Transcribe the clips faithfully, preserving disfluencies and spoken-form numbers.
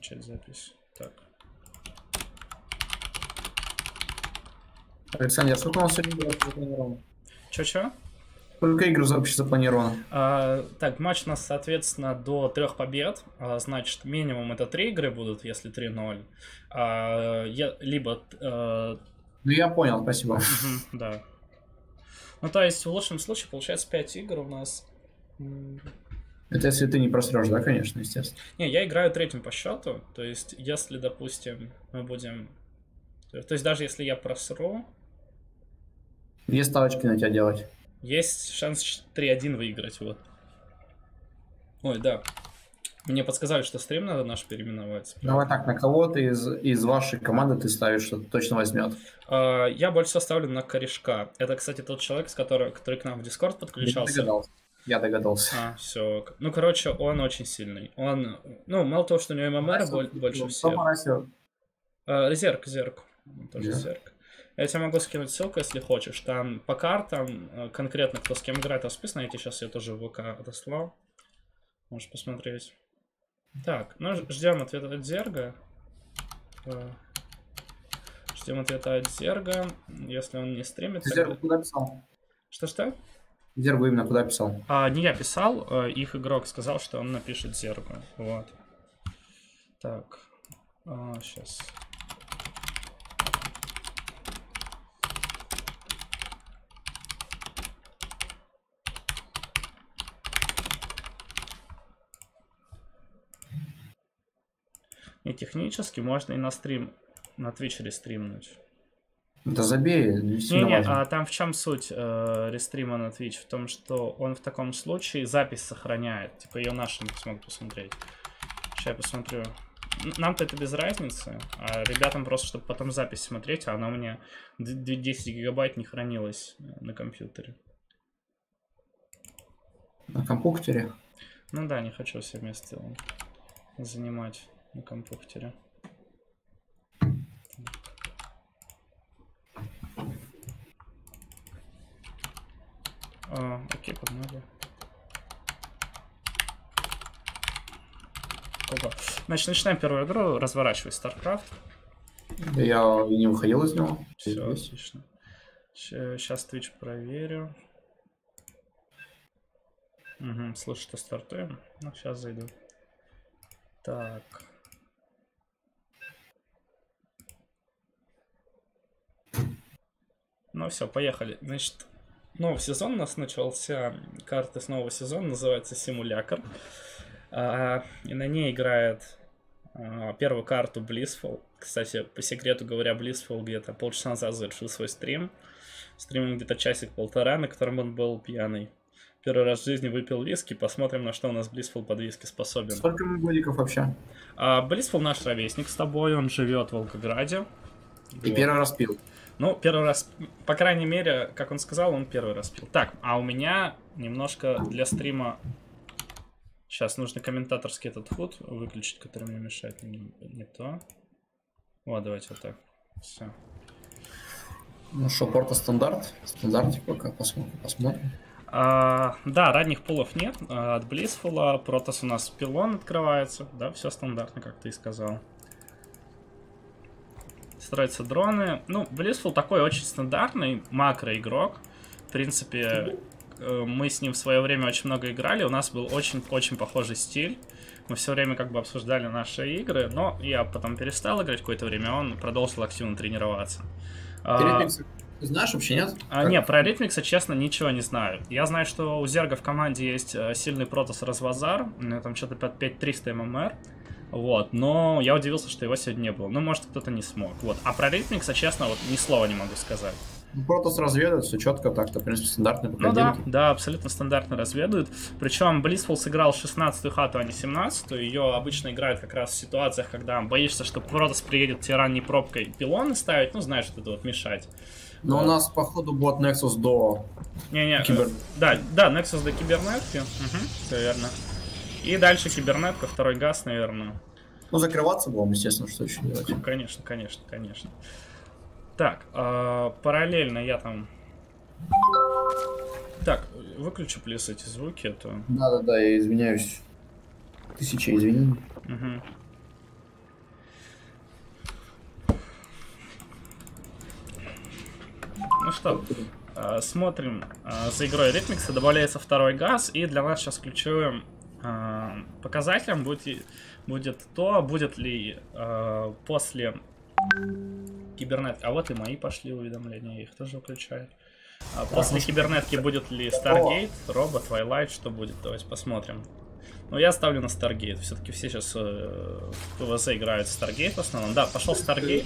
начать запись. Так. Александр, сколько у нас игр запланировано? Чё-чё? Сколько игр вообще запланировано? А, так, матч у нас, соответственно, до трех побед. А, значит, минимум это три игры будут, если три ноль. А, я, либо... А... Ну, я понял, спасибо. Угу, да. Ну, то есть, в лучшем случае, получается пять игр у нас. Это если ты не просрешь, да, конечно, естественно. Не, я играю третьим по счету. То есть, если, допустим, мы будем... То есть, даже если я просру... Две ставочки на тебя делать. Есть шанс три один выиграть, вот. Ой, да. Мне подсказали, что стрим надо наш переименовать. Давай так, на кого ты из, из вашей команды ты ставишь, что точно возьмет? Uh, я больше всего ставлю на корешка. Это, кстати, тот человек, с которого, который к нам в Discord подключался. Я догадался. Я догадался. А, все. Ну, короче, он очень сильный. Он, ну, мало того, что у него ММР боль, больше всех. Uh, Зерк, Зерк. Тоже yeah. Зерк. Я тебе могу скинуть ссылку, если хочешь. Там по картам, конкретно кто с кем играет, расписано. Я тебе сейчас ее тоже в ВК отослал. Можешь посмотреть. Так, ну ждем ответа от Зерга. Ждем ответа от Зерга. Если он не стримит... Зерг тогда... куда писал? Что-что? Зергу именно куда писал? А, не я писал, их игрок сказал, что он напишет Зергу. Вот. Так. А, сейчас... И технически можно и на стрим, на Twitch рестримнуть. Да забей. Не-не, а там в чем суть э, рестрима на Twitch? В том, что он в таком случае запись сохраняет. Типа ее наши не смогут посмотреть. Сейчас я посмотрю. Нам-то это без разницы. А ребятам просто, чтобы потом запись смотреть, а она у меня десять гигабайт не хранилась на компьютере. На компьютере? Ну да, не хочу все место занимать на компьютере. А, окей, погнали. Опа. Значит, начинаем первую игру, разворачивай StarCraft. Да я и не выходил из него. Все, отлично. Сейчас Twitch проверю. Угу, слушай, что стартуем? Ну, сейчас зайду. Так. Ну все, поехали. Значит, новый сезон у нас начался. Карта с нового сезона называется Симулякр. А, и на ней играет а, первую карту Blissful. Кстати, по секрету говоря, Blissful где-то полчаса назад завершил свой стрим. Стримил где-то часик-полтора, на котором он был пьяный. Первый раз в жизни выпил виски. Посмотрим, на что у нас Blissful под виски способен. Сколько ему годиков вообще? А, Blissful наш ровесник с тобой. Он живет в Волгограде. И вот. Первый раз пил. Ну, первый раз, по крайней мере, как он сказал, он первый раз пил. Так, а у меня немножко для стрима... Сейчас нужно комментаторский этот худ выключить, который мне мешает. Не, не то. Вот, давайте вот так. Все. Ну что, порта стандарт? Стандартик пока посмотрим. посмотрим. А, да, ранних пулов нет. А, от Blissful Протос у нас пилон открывается. Да, все стандартно, как ты и сказал. Строятся дроны. Ну, Blissful такой очень стандартный макроигрок. В принципе, мы с ним в свое время очень много играли. У нас был очень-очень похожий стиль. Мы все время как бы обсуждали наши игры. Но я потом перестал играть какое-то время, он продолжил активно тренироваться. Ритмикс ты знаешь вообще, нет? А, нет, про Ритмикса, честно, ничего не знаю. Я знаю, что у Зерга в команде есть сильный Протос Развазар. У него там что-то под пять триста ММР. Вот, но я удивился, что его сегодня не было. Ну, может, кто-то не смог. Вот. А про Ритмикса, честно, вот ни слова не могу сказать. Протос разведывает, все четко так-то, в принципе, стандартный Ну да, да, абсолютно стандартно разведывают. Причем Blissful сыграл шестнадцатую хату, а не семнадцатую. Ее обычно играют как раз в ситуациях, когда боишься, что Протос приедет тебе ранней пробкой пилоны ставить, ну, знаешь, это вот мешать. Но вот. У нас, походу, бот Nexus до... Не-не, Кибер... да, да, Nexus до кибернетки, угу, все верно. И дальше кибернетка, второй газ, наверное. Ну, закрываться будем, естественно, что еще делать. Конечно, конечно, конечно. Так, э, параллельно я там... Так, выключу, плюс эти звуки, это... Да-да-да, я извиняюсь. Тысяча извинений. Угу. что, э, смотрим э, за игрой Ритмикса, добавляется второй газ, и для нас сейчас ключевым э, показателем будет, будет то, будет ли э, после кибернетки, а вот и мои пошли уведомления, я их тоже выключаю. А после кибернетки будет ли Stargate, Робот, Twilight, что будет, давайте посмотрим. Ну, я ставлю на Stargate. Все-таки все сейчас э, в ПВЗ играют в Stargate в основном. Да, пошел Stargate.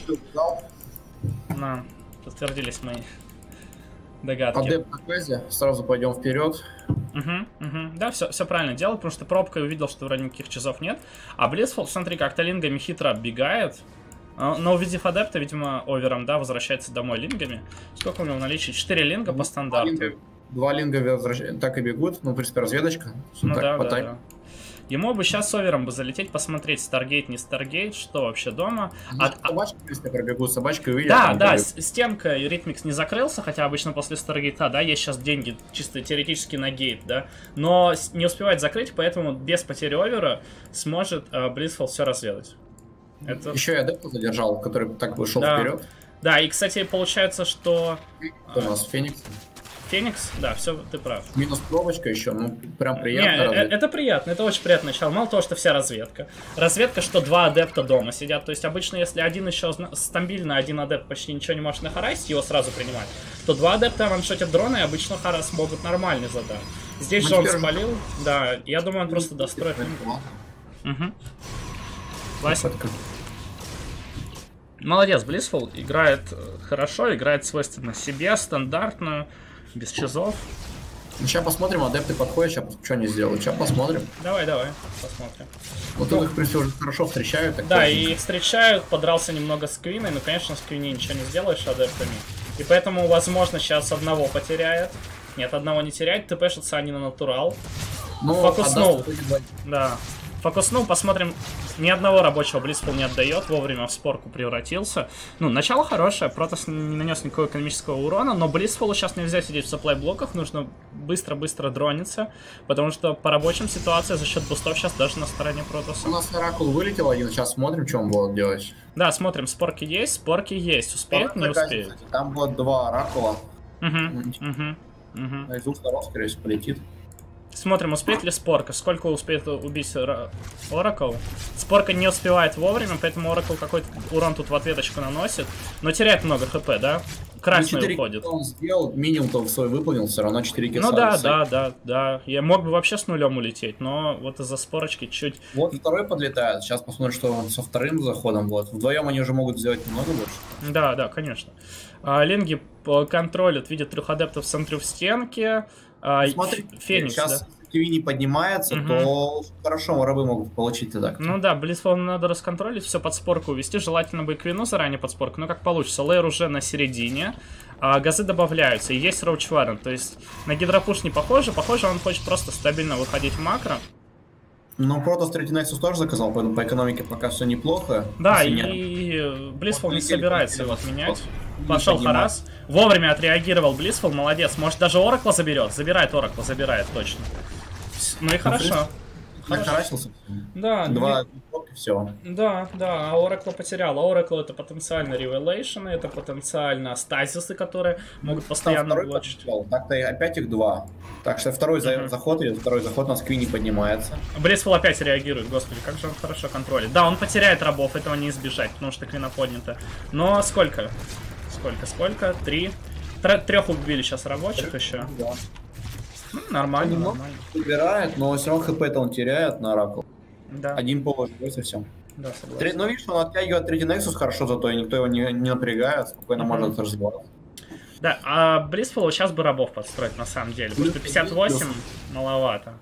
На, подтвердились мои догадки. Адепт на базе, сразу пойдем вперед. Угу, угу. Да, все, все правильно делал, потому что пробкой увидел, что вроде никаких часов нет. А Блицфул, смотри, как-то лингами хитро оббегает. Но увидев адепта, видимо, овером, да, возвращается домой лингами. Сколько у него в наличии? четыре линга по стандарту. Два линга возвращ... так и бегут, ну, в принципе, разведочка. Ну так, да, по да, тайм. да. Ему бы сейчас с овером бы залететь, посмотреть, Старгейт, не Старгейт, что вообще дома. А, собачки, если пробегут, собачки увидят. Да, да, стенка Ритмикс не закрылся, хотя обычно после Старгейта, да, есть сейчас деньги чисто теоретически на гейт, да, но не успевает закрыть, поэтому без потери овера сможет э, Блицфул все разведать. Это... Еще и адепта задержал, который так бы шел да. вперед. Да, и, кстати, получается, что... Кто у нас? Феникс? Феникс, да, все, ты прав. Минус пробочка еще, ну, прям приятно. Не, это приятно, это очень приятное начало. Мало того, что вся разведка. Разведка, что два адепта дома сидят. То есть, обычно, если один еще стабильно, один адепт почти ничего не может нахарасить, его сразу принимать, то два адепта ваншотят дроны, и обычно харас могут нормально задать. Здесь же он спалил, да, я думаю, он просто достроит. Угу. Классика. Молодец, Блицфул играет хорошо, играет свойственно себе, стандартную, без чизов. Ну, сейчас посмотрим, адепты подходят, сейчас что они сделают, сейчас посмотрим. Давай, давай, посмотрим. Вот ну, их, в принципе, уже хорошо встречают. Так да, и их встречают, подрался немного с Квиной, но, конечно, с Квиной ничего не сделаешь адептами. И поэтому, возможно, сейчас одного потеряет. Нет, одного не теряет, ТПшится они на натурал. Ну, фокуснул. Да. Фокуснул, посмотрим. Ни одного рабочего Блицфул не отдает, вовремя в спорку превратился. Ну, начало хорошее, Протос не нанес никакого экономического урона, но Блицфулу сейчас нельзя сидеть в сапплай-блоках, нужно быстро-быстро дрониться, потому что по рабочим ситуации за счет бустов сейчас даже на стороне Протоса. У нас Оракул вылетел один, сейчас смотрим, что он будет делать. Да, смотрим, спорки есть, спорки есть, успеет, не успеет. Кстати, там вот два Оракула. Угу, угу, угу. Из двух сторон, скорее всего, полетит. Смотрим, успеет ли Спорка, сколько успеет убить Оракл. Спорка не успевает вовремя, поэтому Оракл какой-то урон тут в ответочку наносит. Но теряет много хп, да? Красный уходит. Он сделал, минимум-то свой выполнил, все равно четыре килла. Ну да, да, да, да. Я мог бы вообще с нулем улететь, но вот из-за спорочки чуть... Вот второй подлетает, сейчас посмотрим, что он со вторым заходом будет. Вдвоем они уже могут сделать немного больше. Да, да, конечно. А, Линги контролят, видят трех адептов в центре в стенке. А, Смотри, Феникс, сейчас да? Киви не поднимается, угу. то хорошо рабы могут получить так. Ну да, Блицфул надо расконтролить, все под спорку увести. Желательно бы и Квину заранее под спорку, но как получится. Лейр уже на середине, а газы добавляются, и есть Роуч Варен. То есть на гидропуш не похоже, похоже он хочет просто стабильно выходить в макро. Ну, Протос третий Nexus тоже заказал, поэтому по экономике пока все неплохо. Да, и Блицфул не собирается его отменять. Пошел Харас. Вовремя отреагировал Блицфул, молодец. Может даже Оракла заберет. Забирает Оракла, забирает точно. Ну и хорошо. Накарачился. Да. Два и все. Да, да, а Оракла потерял. А Оракл это потенциально ревелейшены, это потенциально стазисы, которые могут постоянно блочить. Так-то опять их два. Так что второй uh-huh. заход идет, второй заход у нас Квини поднимается. Блицфул опять реагирует, господи, как же он хорошо контролит. Да, он потеряет рабов, этого не избежать, потому что Квина поднята. Но сколько? Сколько, сколько? Три. Трех убили сейчас рабочих Трех, еще. Да. Ну, нормально, он нормально. Убирает, но все равно хп-то он теряет на Оракл. Да. Один повод и совсем. Да, согласен. Три, ну видишь, он оттягивает третий Nexus хорошо, зато и никто его не, не напрягает, спокойно uh-huh. может развиваться. Да, а Блицфулу сейчас бы рабов подстроить на самом деле, потому что пятьдесят восемь маловато.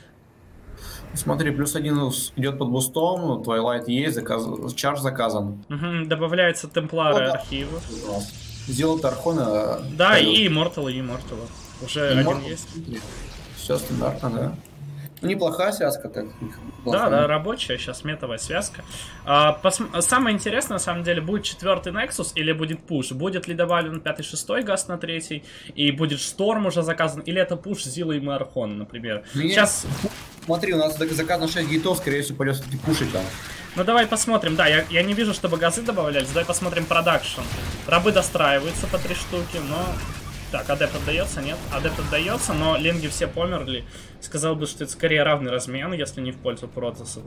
Смотри, плюс один идет под бустом, Twilight есть, заказ... чардж заказан. Угу, добавляется темплары, вот, архивы. Сделал Тархона. Да, пойдет. И Immortal, и Immortal. Уже Immortal? Один есть. Все стандартно, да. Неплохая связка, так. Да, да, рабочая, сейчас метовая связка. А, пос... Самое интересное, на самом деле, будет четвертый Nexus или будет пуш? Будет ли добавлен пятый-шестой газ на третий? И будет Шторм уже заказан? Или это пуш Зила и Мархона, например? Нет. Сейчас... Смотри, у нас заказано шесть гейтов, скорее всего, пойдет пушить там. Ну давай посмотрим, да, я, я не вижу, чтобы газы добавлялись, давай посмотрим продакшн. Рабы достраиваются по три штуки, но Так, адепт отдается, нет? Адепт отдается, но линги все померли. Сказал бы, что это скорее равный размен, если не в пользу Протоса.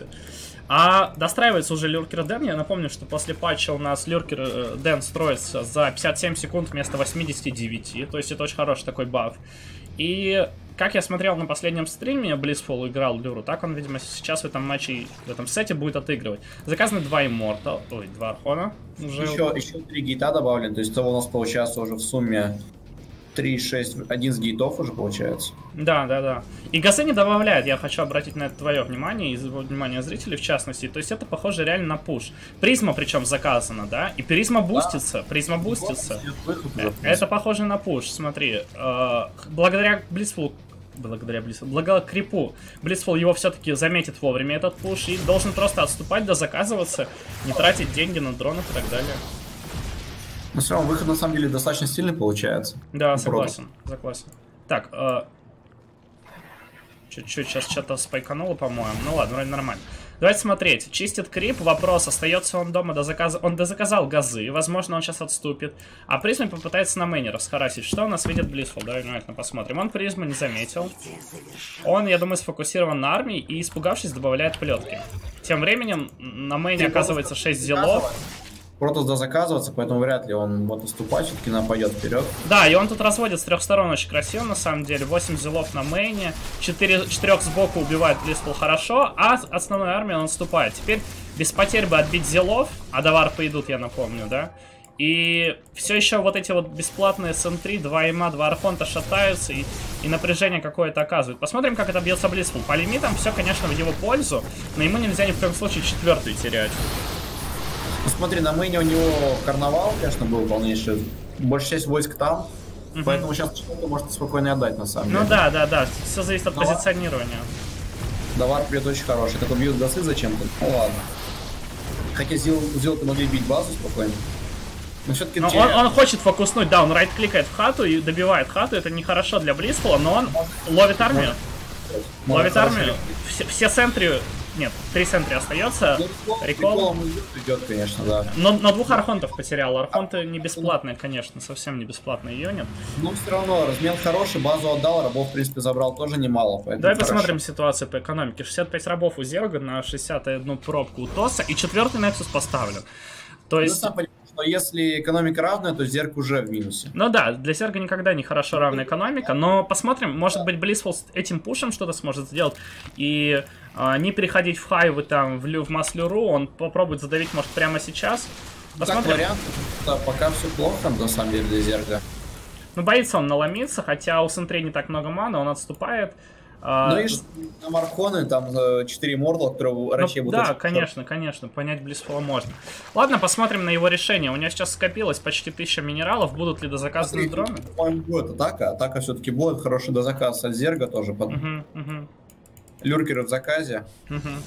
А достраивается уже Люркер Дэн. Я напомню, что после патча у нас Люркер Дэн строится за пятьдесят семь секунд вместо восьмидесяти девяти. То есть это очень хороший такой баф. И как я смотрел на последнем стриме, Blissful играл Люру, так он, видимо, сейчас в этом матче, в этом сете будет отыгрывать. Заказаны два Immortal, ой, два Архона. Уже... Еще, еще три гейта добавлены, то есть того у нас получается уже в сумме три, шесть, одиннадцать гейтов уже получается. Да, да, да. И газы не добавляет, я хочу обратить на это твое внимание, и внимание зрителей в частности. То есть это похоже реально на пуш. Призма причем заказана, да? И призма бустится, да. Призма бустится. Уже, это похоже на пуш, смотри. Э, благодаря Blissful, благодаря Blissful, благодаря крипу, Blissful его все-таки заметит вовремя этот пуш и должен просто отступать, дозаказываться, не тратить деньги на дронов и так далее. Но все равно выход на самом деле достаточно сильный получается. Да, согласен, согласен. Так, э, чуть-чуть сейчас что-то спайкануло, по-моему. Ну ладно, вроде нормально. Давайте смотреть. Чистит крип. Вопрос, остается он дома, дозаказ... он дозаказал газы. Возможно, он сейчас отступит. А призма попытается на мэне расхарасить. Что у нас видит Blissful? Давай внимательно посмотрим. Он призму не заметил. Он, я думаю, сфокусирован на армии и, испугавшись, добавляет плетки. Тем временем на мэне оказывается шесть зелов. Протос дозаказываться, поэтому вряд ли он вот уступать, все-таки нападет вперед. Да, и он тут разводит с трех сторон очень красиво, на самом деле. восемь зелов на мейне, четыре, четырех сбоку убивает Blissful хорошо, а основной армией он отступает. Теперь без потерь бы отбить зелов, а до варпа идут, я напомню, да? И все еще вот эти вот бесплатные эс эм три, два има, два архонта шатаются и, и напряжение какое-то оказывают. Посмотрим, как это бьется Blissful. По лимитам все, конечно, в его пользу, но ему нельзя ни в коем случае четвертую терять. Ну, смотри, на мейне у него карнавал, конечно, был полнейший. Большая часть войск там, угу. Поэтому сейчас что-то может спокойно отдать, на самом деле. Ну да, да, да, все зависит от Давар... позиционирования. Давар придет очень хороший, так убьют гасы зачем-то. Ну ладно. Хотя сделал-то могли бить базу спокойно. Но все-таки те... он, он хочет фокуснуть, да, он райт-кликает в хату и добивает хату, это нехорошо для Blissful, но он может, ловит армию. Может, ловит армию. Все, все центры. Нет, три центра остается. Рекол идет, конечно, да. Но, но двух архонтов потерял. Архонты не бесплатные, конечно, совсем не бесплатные юнит. Ну, все равно, размен хороший, базу отдал, рабов, в принципе, забрал тоже немало. Давай хорошо. Посмотрим ситуацию по экономике. шестьдесят пять рабов у Зерга на шестьдесят одну пробку у Тоса, и четвертый Nexus поставлен. То есть... Ну, но если экономика равная, то Зерг уже в минусе. Ну да, для Зерга никогда не хорошо равная экономика, но посмотрим, может быть, Blissful с этим пушем что-то сможет сделать и а, не переходить в хайвы там, в, в Маслюру, он попробует задавить, может, прямо сейчас. Посмотрим. Так, вариант, да, пока все плохо, на самом деле, для Зерга. Ну, боится он наломиться, хотя у Сентри не так много маны, он отступает. Ну, видишь, там Архоны, там четыре Мордла, которые Рачей ну, будут... Да, конечно, конечно, понять Blissful можно. Ладно, посмотрим на его решение. У него сейчас скопилось почти тысяча минералов. Будут ли дозаказаны дроны? По-моему, будет атака. Атака все-таки будет. Хороший дозаказ от Зерга тоже. Под... Uh-huh, uh-huh. Люркеры в заказе. Uh-huh.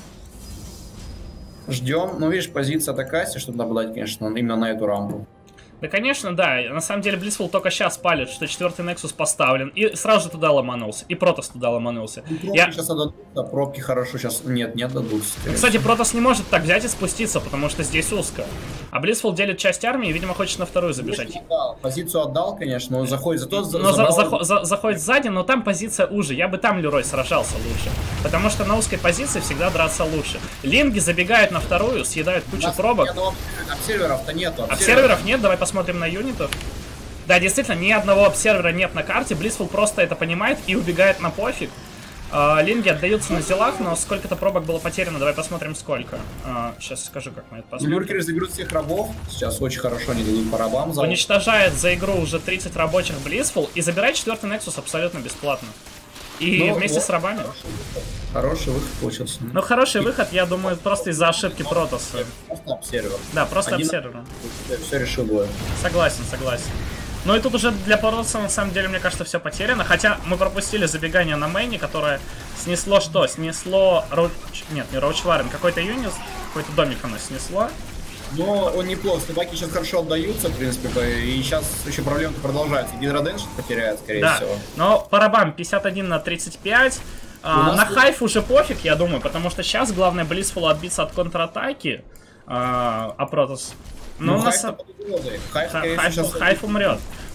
Ждем. Ну, видишь, позиция атакасти, чтобы наблюдать, конечно, именно на эту рампу. Да, конечно, да. На самом деле, Blissful только сейчас палит, что четвертый Nexus поставлен. И сразу же туда ломанулся. И Протос туда ломанулся. Пробки Я... сейчас отдадут, а пробки хорошо сейчас... Нет, не отдадут. Кстати, Протос не может так взять и спуститься, потому что здесь узко. А Blissful делит часть армии и, видимо, хочет на вторую забежать. Отдал. Позицию отдал, конечно, он заходит... Зато но за, за, за, заходит сзади, но там позиция уже. Я бы там, Лерой, сражался лучше. Потому что на узкой позиции всегда драться лучше. Линги забегают на вторую, съедают кучу пробок. Обсерверов-то нету. Обсерверов нет, давай посмотрим на юнитов. Да, действительно, ни одного обсервера нет на карте. Blissful просто это понимает и убегает на пофиг. Uh, линги отдаются на зелах, но сколько-то пробок было потеряно. Давай посмотрим, сколько. Uh, сейчас скажу, как мы это посмотрим. Люркеры заберут всех рабов. Сейчас очень хорошо они дадут по рабам. За... Уничтожает за игру уже тридцать рабочих Blissful и забирает четвертый Nexus абсолютно бесплатно. И ну, вместе вот, с рабами. Хороший выход получился. Ну, хороший выход, я думаю, просто из-за ошибки Протоса. Просто обсервер. Да, просто обсервер. Все решил будет. Согласен, согласен. Ну и тут уже для Протоса, на самом деле, мне кажется, все потеряно. Хотя мы пропустили забегание на мейне, которое снесло что? Снесло... Роуч... Нет, не Роучварен, какой-то юнит, какой-то домик оно снесло. Но он неплохо, слабаки сейчас хорошо отдаются, в принципе, и сейчас еще проблемы продолжаются. Гидроденш потеряет, скорее да. всего. Но по рабам пятьдесят один на тридцать пять. А, на хайф уже пофиг, я думаю, потому что сейчас главное Blissful отбиться от контратаки, а, а Протос... Ну, ну, хайф, нас... хайф, хайф, хайф умрет.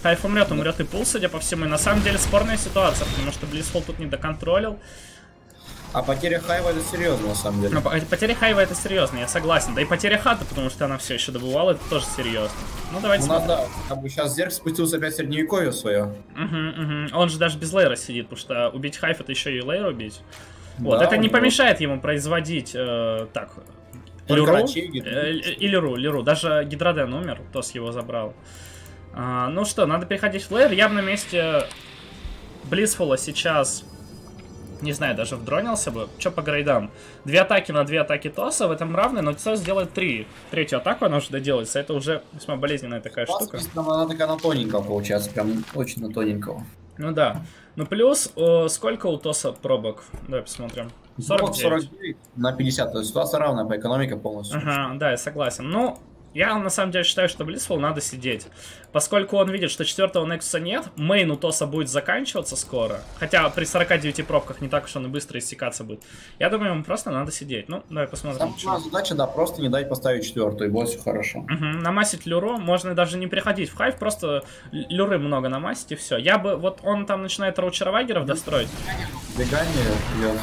Хайф умрет, умрет и пул, судя по всему. И на самом деле спорная ситуация, потому что Блissful тут не доконтролил. А потеря Хайва это серьезно, на самом деле. Но потеря Хайва это серьезно, я согласен. Да и потеря Хата, потому что она все еще добывала, это тоже серьезно. Ну давайте. У нас, да, как бы сейчас Зерк спустился опять в средневековье свое. Угу, угу. Он же даже без лейра сидит, потому что убить Хайф это еще и лейр убить. Вот, Да, это не него... помешает ему производить э, так. Только Леру, рачей, э, и Леру, Леру. Даже Гидроден умер, Тос его забрал. А, ну что, надо переходить в лейр. Я бы на месте Блissful сейчас, не знаю, даже вдронился бы. Че по грейдам? Две атаки на две атаки Тоса в этом равны, но Тос сделает три. Третью атаку она уже доделается. Это уже весьма болезненная такая штука. Она такая на тоненького получается, прям очень на тоненького. Ну да. Ну плюс, о, сколько у Тоса пробок? Давай посмотрим. сорок девять. сорок девять на пятьдесят, то есть ситуация равная по экономике полностью. Ага, да, я согласен. Ну, я на самом деле считаю, что Blissful надо сидеть. Поскольку он видит, что четвертого Нексуса нет, мейн у Тоса будет заканчиваться скоро. Хотя при сорока девяти пробках не так уж он и быстро иссякаться будет. Я думаю, ему просто надо сидеть. Ну, давай посмотрим. Самая задача, да, просто не дать поставить четвертую, и будет все хорошо. Угу, намасить люру, можно даже не приходить в хайв, просто люры много намасить и все. Я бы, вот он там начинает раучеровагеров достроить. Бегание идет.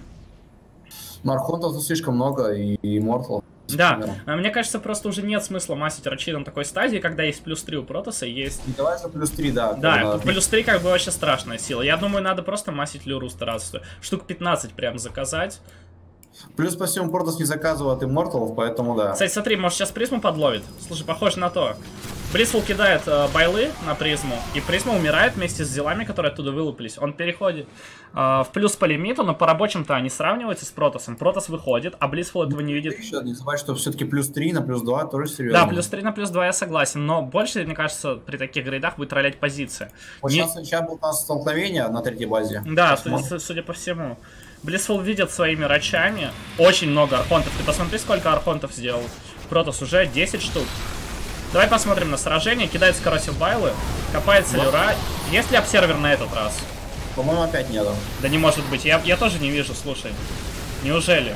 Но архонтов слишком много, и Immortal. Да, а мне кажется, просто уже нет смысла масить рачи на такой стадии, когда есть плюс три у Протоса, есть... Давай за плюс три, да. Да, когда... плюс три как бы вообще страшная сила. Я думаю, надо просто масить люру стараться. Штук пятнадцать прям заказать. Плюс по всему Протос не заказывает Immortal'ов, поэтому да. Кстати, смотри, может сейчас призму подловит? Слушай, похоже на то. Блissful кидает э, байлы на призму, и призма умирает вместе с зелами, которые оттуда вылупились. Он переходит э, в плюс по лимиту, но по рабочим-то они сравниваются с Протосом. Протос выходит, а Blissful этого не видит. Еще не забывай, что все-таки плюс три на плюс два тоже серьезно. Да, плюс три на плюс два я согласен, но больше, мне кажется, при таких грейдах будет троллять позиция. Вот не... сейчас, сейчас было у нас столкновение на третьей базе. Да, судя, судя по всему. Blissful видит своими рачами очень много архонтов. Ты посмотри, сколько архонтов сделал. Протос уже десять штук. Давай посмотрим на сражение. Кидает скоросив байлы. Копается люра. Есть ли обсервер на этот раз? По-моему, опять нету. Да не может быть. Я, я тоже не вижу, слушай. Неужели?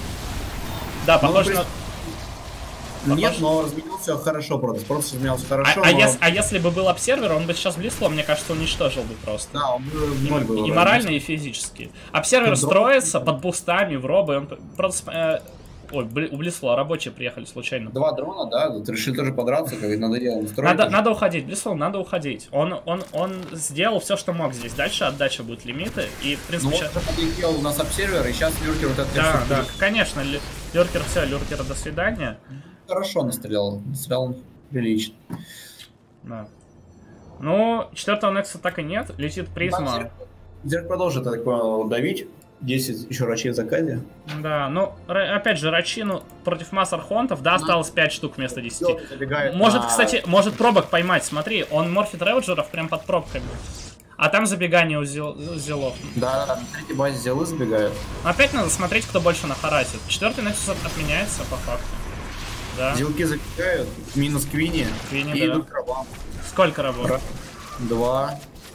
Да, похоже ну, на... Нет, похоже... но разменялся хорошо, Протос. Протос разменялся хорошо, а, а, но... ес, а если бы был обсервер, он бы сейчас Blissful, мне кажется, уничтожил бы просто. Да, он бы в ноль был. И, и морально, и физически. Обсервер строится под бустами, в робы. Он просто... Э, ой, у Blissful рабочие приехали случайно. Два дрона, да? Ты решил тоже подраться, как надоело строить. Надо, надо уходить, Blissful, надо уходить. Он, он, он сделал все, что мог здесь. Дальше отдача будет лимиты. И, в принципе, ну, сейчас... вот подлетел у нас обсервер, и сейчас Люркер вот это... Да, да, конечно. Люркер, все, Люркер, до свидания. Хорошо настрелял. Настрелял прилично. Да. Ну, четвертого Некса так и нет. Летит призма. Зерк, Зерк продолжит, я так понял, давить. десять еще рачей в заказе. Да, ну, опять же, рачи, ну, против масс архонтов, да, осталось пять штук вместо десяти. Может, на... кстати, может пробок поймать, смотри, он морфит реводжеров прям под пробками. А там забегание у зел... зелов. Да, да, на третьей базе зелы забегают. Опять надо смотреть, кто больше нахарасит. Четвертый Нексус отменяется, по факту. Да. Зелки забегают, минус Квини, Квини, и да. идут к рабам. Сколько рабов? Два.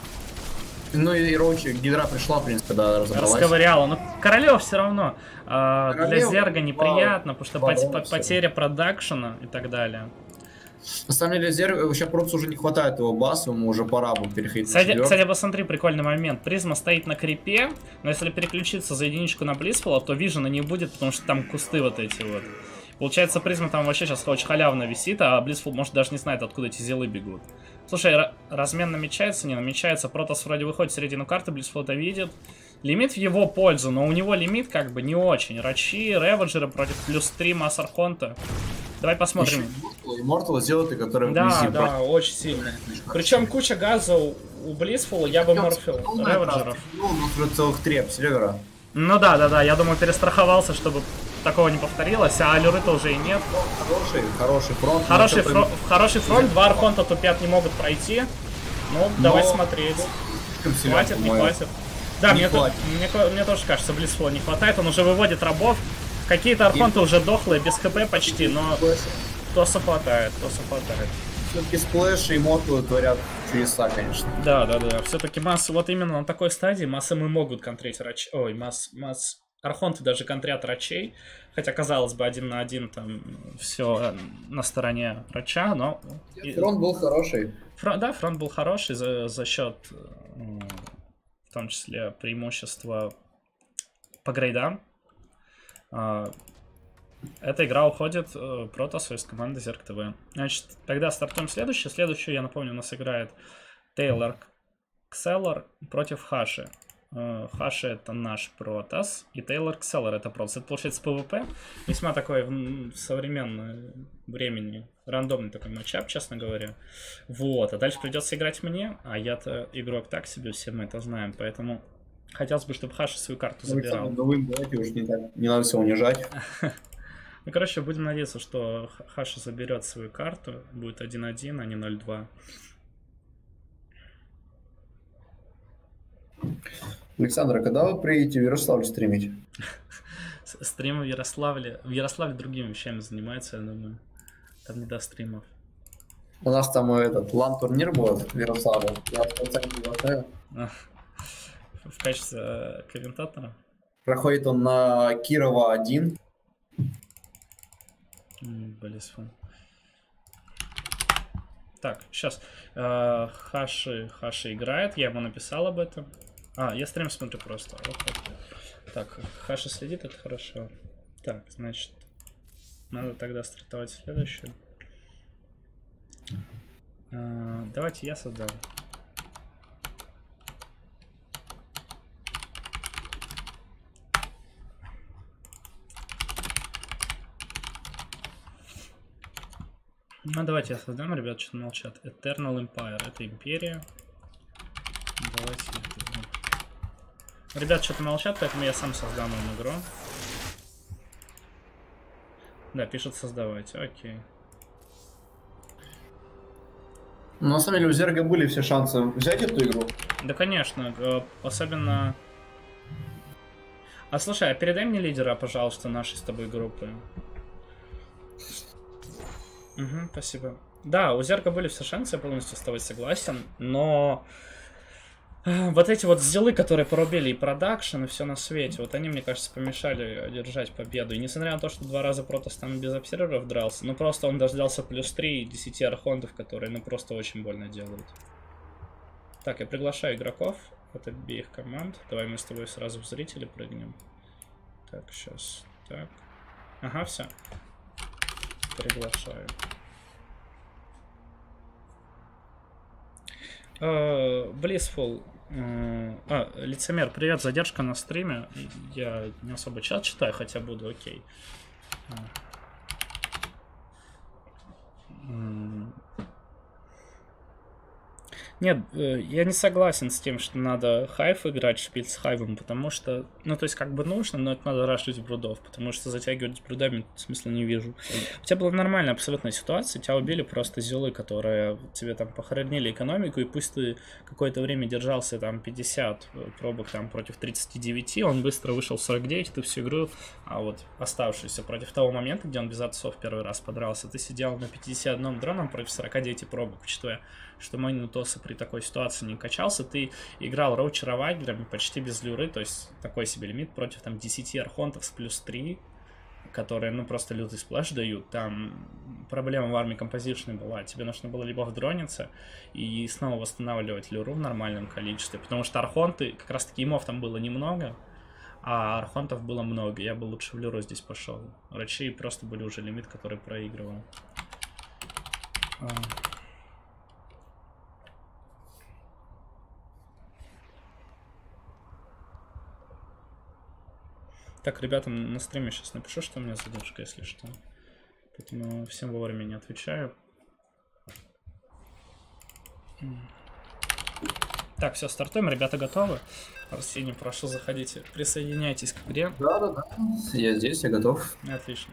Ну и Роучи, Гидра пришла, в принципе, да, разобралась. Расковыряла. Но Королев все равно. А, для Королева, Зерга неприятно, потому что пот дрона, потеря продакшена и так далее. На самом деле, Зерг, вообще просто уже не хватает его басу, ему уже пора бы переходить Кстати, на кстати, посмотри, прикольный момент. Призма стоит на крипе, но если переключиться за единичку на Blissful, то вижена не будет, потому что там кусты вот эти вот. Получается, призма там вообще сейчас очень халявно висит, а Blissful, может, даже не знает, откуда эти зелы бегут. Слушай, размен намечается, не намечается. Протос вроде выходит в середину карты, Blissful это видит. Лимит в его пользу, но у него лимит как бы не очень. Рачи, реводжеры против плюс три масс архонта. Давай посмотрим. Immortal сделать, который да, вблизи, да, про... очень сильно. Причем куча газа у, у Blissful, я бы морфил реводжеров. Ну, у нас уже целых три обсервера. Ну да, да, да, я думаю, перестраховался, чтобы такого не повторилось, а люры-то уже и нет. Хороший, хороший фронт. Хороший, фро хороший фронт, два архонта тупят не могут пройти. Ну, но... давай смотреть. Хватит, не хватит. Да, мне, то, мне, мне тоже кажется, Blissful не хватает, он уже выводит рабов. Какие-то архонты и... уже дохлые, без хп почти, но Тоса хватает, Тоса хватает. Все-таки сплэш и Immortal творят чудеса, конечно. Да, да, да. Все-таки массы, вот именно на такой стадии массы мы могут контрить рач... Ой, масс, масс Архонты даже контрят Рачей, хотя, казалось бы, один на один там все на стороне Рача, но... Фронт был хороший. Фронт, да, фронт был хороший за, за счет, в том числе, преимущества по грейдам. Эта игра уходит Протоссу из команды Зерк ТВ. Значит, тогда стартуем следующую. Следующую, я напомню, у нас играет Тейлор Кселлер против Хаши. Хаши это наш Протос, и Тейлор Кселлер это Протос. Это получается ПВП. Весьма такой в современное времени рандомный такой матчап, честно говоря. Вот, а дальше придется играть мне, а я-то игрок так себе, все мы это знаем, поэтому хотелось бы, чтобы Хаши свою карту забирал. Ну, вы давайте уж не, так, не надо все унижать. Ну, короче, будем надеяться, что Хаши заберет свою карту, будет один один, а не ноль два. Александр, а когда вы приедете в Ярославль стримить? Стрим в Ярославле. В Ярославле другими вещами занимается, я думаю. Там не до стримов. У нас там этот лан-турнир будет в Ярославле. Я в конце приглашаю. В качестве комментатора? Проходит он на Кирова один. Блин. Так, сейчас. Э, Хаши, Хаши играет, я ему написал об этом. А, я стрим смотрю просто. Вот так. Так, Хаши следит, это хорошо. Так, значит, надо тогда стартовать следующую. Э, давайте я создам. Ну, давайте я создам, ребят, что-то молчат. Eternal Empire, это империя. Давайте. Ребят, что-то молчат, поэтому я сам создам им игру. Да, пишут создавать, окей. Ну, на самом деле у Зерга были все шансы взять эту игру. Да, конечно, особенно... А слушай, а передай мне лидера, пожалуйста, нашей с тобой группы. Угу, спасибо. Да, у Зерга были все шансы, я полностью с тобой согласен, но вот эти вот зелы, которые порубили и продакшн, и все на свете, вот они, мне кажется, помешали одержать победу. И несмотря на то, что два раза Протос там без обсерверов дрался, ну просто он дождался плюс три и десяти архонтов, которые, ну, просто очень больно делают. Так, я приглашаю игроков от обеих команд. Давай мы с тобой сразу в зрители прыгнем. Так, сейчас. Так. Ага, все. Приглашаю. Uh, Blissful. Uh, а, лицемер, привет, задержка на стриме. Я не особо чат читаю, хотя буду окей. Uh. Mm. Нет, я не согласен с тем, что надо хайф играть, шпиль с хайвом, потому что, ну, то есть, как бы нужно, но это надо рашить брудов, потому что затягивать брудами смысла не вижу. У тебя была нормальная абсолютная ситуация, тебя убили просто зелы, которые тебе там похоронили экономику, и пусть ты какое-то время держался там пятьдесят пробок там против тридцати девяти, он быстро вышел в сорок девять, ты всю игру, а вот оставшуюся против того момента, где он без отцов первый раз подрался, ты сидел на пятидесяти одном дроном против сорока девяти пробок, учитывая, что мой Нутоса при такой ситуации не качался, ты играл роучеровагерами почти без люры, то есть такой себе лимит против там десяти архонтов с плюс три, которые, ну, просто лютый сплэш дают. Там проблема в армии композишной была, тебе нужно было либо вдрониться и снова восстанавливать люру в нормальном количестве, потому что архонты, как раз таки имов там было немного, а архонтов было много, я бы лучше в люру здесь пошел. Рачи просто были уже лимит, который проигрывал. Так, ребятам на стриме сейчас напишу, что у меня задержка, если что. Поэтому всем вовремя не отвечаю. Так, все, стартуем. Ребята готовы? Арсений, прошу, заходите. Присоединяйтесь к игре. Да-да-да. Я здесь, я готов. Отлично.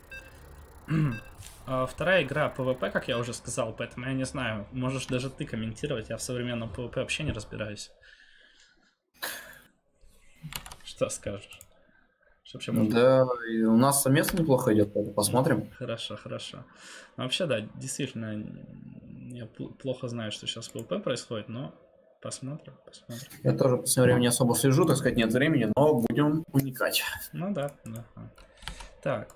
Вторая игра ПВП, как я уже сказал, поэтому я не знаю. Можешь даже ты комментировать. Я в современном ПВП вообще не разбираюсь. Что скажешь? Вообще можно... Да, и у нас совместно неплохо идет, посмотрим. Хорошо, хорошо. Ну, вообще, да, действительно, я плохо знаю, что сейчас в ПВП происходит, но посмотрим, посмотрим. Я тоже по своему времени не особо слежу, так сказать, нет времени, но будем уникать. Ну да, да. Так.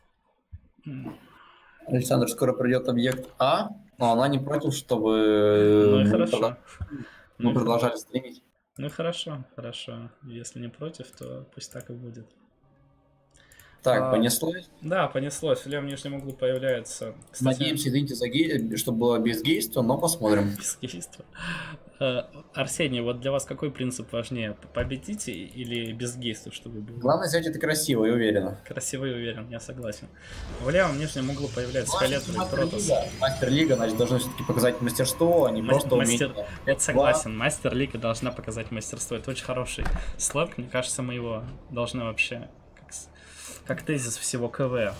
Александр, скоро придет объект А, но она не против, чтобы Ну и мы, хорошо. продол- мы Ну, продолжали стримить. Ну и хорошо, хорошо. Если не против, то пусть так и будет. Так, А, понеслось. Да, понеслось. В левом нижнем углу появляется... Кстати, Надеемся, извините за гей, чтобы было без гейства, но посмотрим. без гейства. А, Арсений, вот для вас какой принцип важнее? Победить или без гейства, чтобы было? Главное взять это красиво и уверенно. Красиво и уверен, я согласен. В левом нижнем углу появляется фиолетовый Протос. Мастер-лига, значит, должны все-таки показать мастерство, а не Мас- просто мастер... умение. Вот согласен, мастер-лига должна показать мастерство. Это очень хороший слог. Мне кажется, мы его должны вообще как, с- как тезис всего КВ.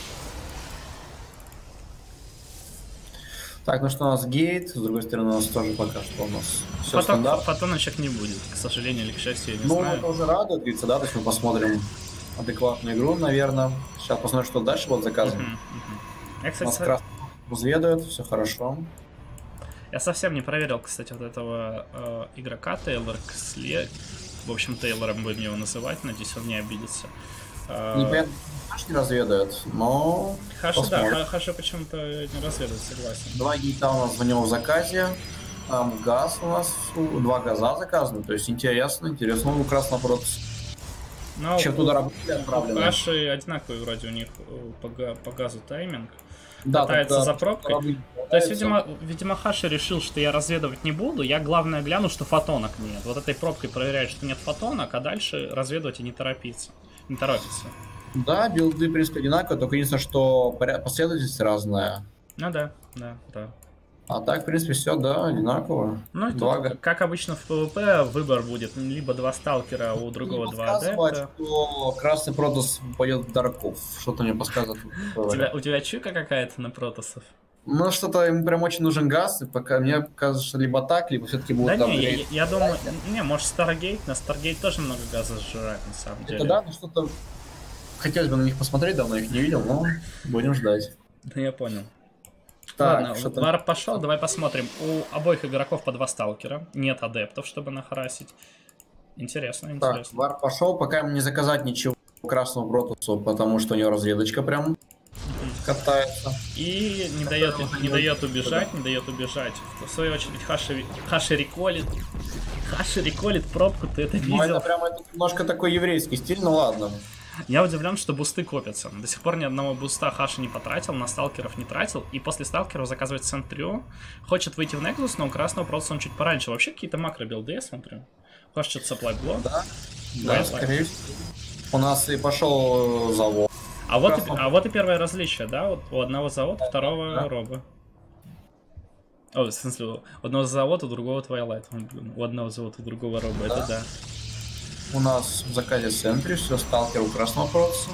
Так, ну что у нас гейт, с другой стороны у нас тоже пока что у нас все Фото... стандарт. Фотоночек не будет, к сожалению или к счастью, я не Ну, знаю. это уже радует, говорится, да, то есть мы посмотрим адекватную игру, наверное. Сейчас посмотрим, что дальше будет заказано. Мгм, мгм. Я, У нас кстати, со- красный разведывает, все хорошо. я совсем не проверил, кстати, вот этого э, игрока Тейлор Ксле. В общем, Тейлором будем его называть, надеюсь, он не обидится. Э, Непонятно, Хаш не разведывает, но Хаши, да, посмотрим. Ха- Хаши почему-то не разведывает, согласен. Два гейта у нас в него в заказе. Там газ у нас, у- два газа заказаны, то есть интересно, интересно, у красного против. Но Чем туда работали у отправлены? Хаши одинаковый вроде у них э, по, га- по газу тайминг. Да, Пытается тогда за пробкой. работали, То есть, пытаются. видимо, видимо, Хаши решил, что я разведывать не буду. Я, главное, гляну, что фотонок нет. Вот этой пробкой проверяет, что нет фотонок, а дальше разведывать и не торопиться. Не торопится. Да, билды, в принципе, одинаковые, только единственное, что поря- последовательность разная. Ну да, да, да. А так, в принципе, все, да, одинаково. Ну и Два тут, га- как обычно в ПВП, выбор будет либо два сталкера, а у другого Мне два подсказывает, адепта. что красный протос пойдет в Дарков. Что-то мне подсказывает. У тебя, у тебя чуйка какая-то на протосов? Ну, что-то им прям очень нужен газ, и пока мне кажется, что либо так, либо все-таки Да будут там... не, я, грейд. я думаю, не, может Старгейт, на Старгейт тоже много газа сжирает, на самом деле. Это да, но что-то... Хотелось бы на них посмотреть, давно их не видел, но будем ждать. Да я понял. Так, Ладно, что-то- варп пошел, давай посмотрим. У обоих игроков по два сталкера. Нет адептов, чтобы нахарасить. Интересно, Так, интересно. вар пошел, пока ему не заказать ничего красному протусу, потому что у него разведочка прям катается. И не дает, не дает убежать, не дает убежать. В свою очередь Хаши, Хаши реколит. Хаши реколит пробку, ты это Ну, это видел? прям это немножко такой еврейский стиль, ну ладно. Я удивлен, что бусты копятся. До сих пор ни одного буста Хаши не потратил, на сталкеров не тратил. И после сталкеров заказывает Сентрю. Хочет выйти в Nexus, но у красного просто он чуть пораньше. Вообще какие-то макро-билды, я смотрю. Хочет что-то supply блок. Да, Давай, да, скорее всего. У нас и пошел завод. А вот, и, Красного. а вот и первое различие, да? Вот у одного завод, второго Да. роба. О, в смысле, у одного завод, у другого Twilight. Блин, у одного завода, у другого роба, это да. У нас в заказе Сентри, все, сталкер у красного протуса.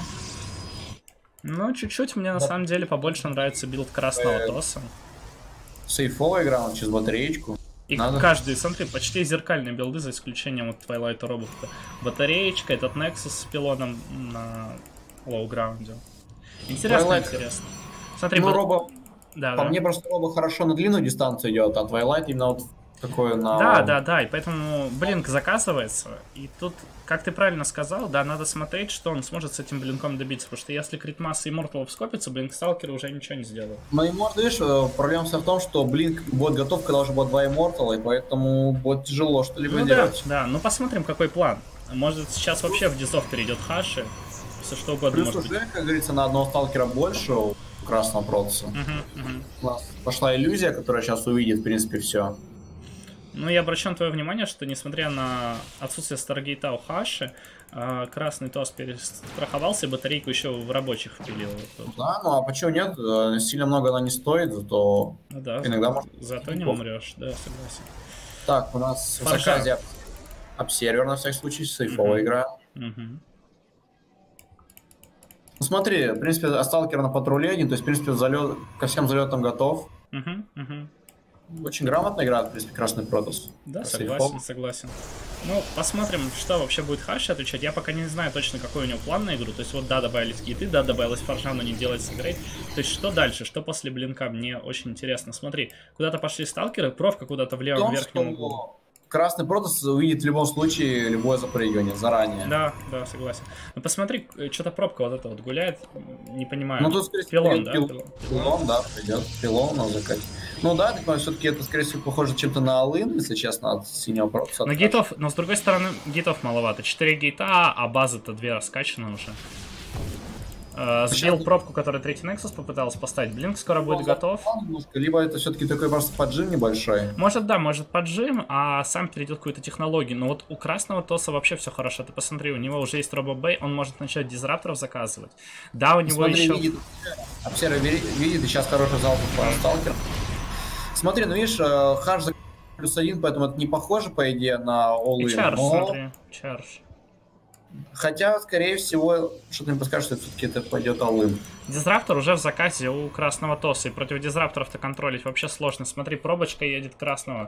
Ну, чуть-чуть мне на самом деле побольше нравится билд красного Э, тоса. Сейфовая игра, он через батареечку. И надо. каждый, смотри, почти зеркальные билды, за исключением вот Twilight робота. Батареечка, этот Nexus с пилоном на лоу-граунде. Интересно, Twilight- интересно. Смотри, Ну, ба- Роба, да, по да. мне просто Роба хорошо на длинную дистанцию идет, а Twilight именно вот такое на... Да, да, да, и поэтому блинк заказывается, и тут, как ты правильно сказал, да, надо смотреть, что он сможет с этим блинком добиться, потому что если критмасса и Immortal скопится, блинк сталкера уже ничего не сделает. Но Immortal, видишь, э, проблема вся в том, что Блинк будет готов, когда уже будет два Immortal, и поэтому будет тяжело что-либо Ну да, делать. да, ну посмотрим, какой план. Может, сейчас вообще в дизов перейдет Хаши, все что угодно Плюс может быть. уже, как говорится, на одного сталкера больше у красного протуса. Мгм, мгм. У нас пошла иллюзия, которая сейчас увидит, в принципе, все. Ну, я обращен твое внимание, что несмотря на отсутствие Старгейта у Хаши, а, красный тос перестраховался, и батарейку еще в рабочих впилил. Вот тут. Да, ну а почему нет? Э, Сильно много она не стоит, зато Ну да, иногда может... зато не неплохо. умрешь, да, согласен. Так, у нас в Форжа. заказе обсервер на всякий случай, сейфовая Мгм. игра. Мгм. Ну смотри, в принципе, а сталкер на патруле один, то есть, в принципе, залет, ко всем залетам готов. Мгм, мгм. Очень грамотно играет, в принципе, красный протус. Да, По согласен, сейфовым. согласен. Ну, посмотрим, что вообще будет Хаши отвечать. Я пока не знаю точно, какой у него план на игру. То есть, вот, да, добавились гиты, да, добавилась форжа, но не делается грейд. То есть, что дальше? Что после блинка? Мне очень интересно. Смотри, куда-то пошли сталкеры, профка куда-то в В левом том, верхнем углу. что красный Протос увидит в любом случае любое запрыгивание заранее. Да, да, согласен. Ну посмотри, что-то пробка вот эта вот гуляет, не понимаю. Ну тут, скорее всего, пилон, да? пил, Пилон, пилон, да, придет. Пилон на закате. Ну да, так все-таки это, скорее всего, похоже чем-то на Алын, если честно, от синего Протоса. Но гейтов, но с другой стороны, гейтов маловато. четыре гейта, а базы-то две раскачаны уже. Uh, сбил пробку, которую третий Nexus попытался поставить. Блинк скоро будет готов. Немножко, либо это все-таки такой просто поджим небольшой. Может, да, может поджим, а сам перейдет какую-то технологию. Но вот у красного Тоса вообще все хорошо. Ты посмотри, у него уже есть робобей, он может начать дизрапторов заказывать. Да, у него Смотри, еще... Видит, обсервер видит, и сейчас хороший залп по сталкеру. Смотри, ну видишь, хаш за плюс один, поэтому это не похоже, по идее, на all-in. И чардж, но... смотри, чардж. Хотя, скорее всего, что-то мне подскажет, что все-таки это пойдет all-in. Дизраптор уже в заказе у красного Тоса, и против дизрапторов-то контролить вообще сложно. Смотри, пробочка едет красного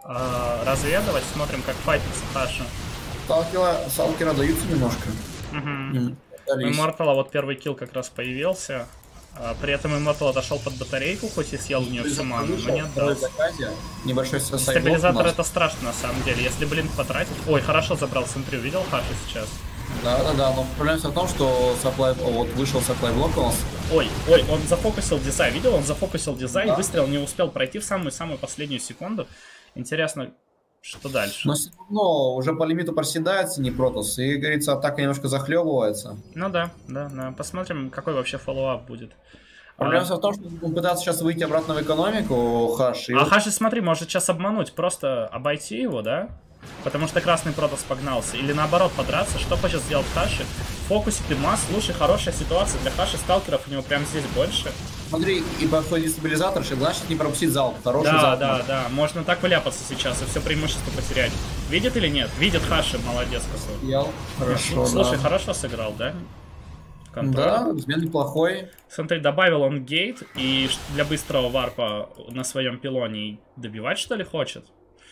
э, разведывать, смотрим, как файтится Хаша. Сталкера, сталкера даются немножко. Угу. У Immortal вот первый килл как раз появился. А, при этом Immortal отошел под батарейку, хоть и съел в нее всю ману, но не отдал. Небольшой стабилизатор это страшно на самом деле, если блин потратить. Ой, хорошо забрал центри, увидел Хаша сейчас? Да, да, да, но проблема в том, что supply, вот вышел supply блок у нас. Ой, ой, он зафокусил дизайн, видел? Он зафокусил дизайн, да. Выстрел не успел пройти в самую-самую последнюю секунду. Интересно, что дальше? Но все равно уже по лимиту проседается не Протос, и, говорится, атака немножко захлебывается. Ну да, да, да. Посмотрим, какой вообще фоллоуап будет. Проблема а... в том, что он пытается сейчас выйти обратно в экономику, Хаш. А вот... Хаш, смотри, может сейчас обмануть, просто обойти его, да? Потому что красный Протос погнался. Или наоборот подраться. Что хочет сделать Хаши? Фокусит и масс. Слушай, хорошая ситуация для Хаши. Сталкеров у него прямо здесь больше. Смотри, и подходит стабилизатор, значит не пропустить залп. Хороший да, залп. Да, да, да. Можно так вляпаться сейчас и все преимущество потерять. Видит или нет? Видит Хаши. Молодец какой. Я... Хорошо, Слушай, да. хорошо сыграл, да? Контроль. Да, взгляд неплохой. Смотри, добавил он гейт. И для быстрого варпа на своем пилоне добивать, что ли, хочет?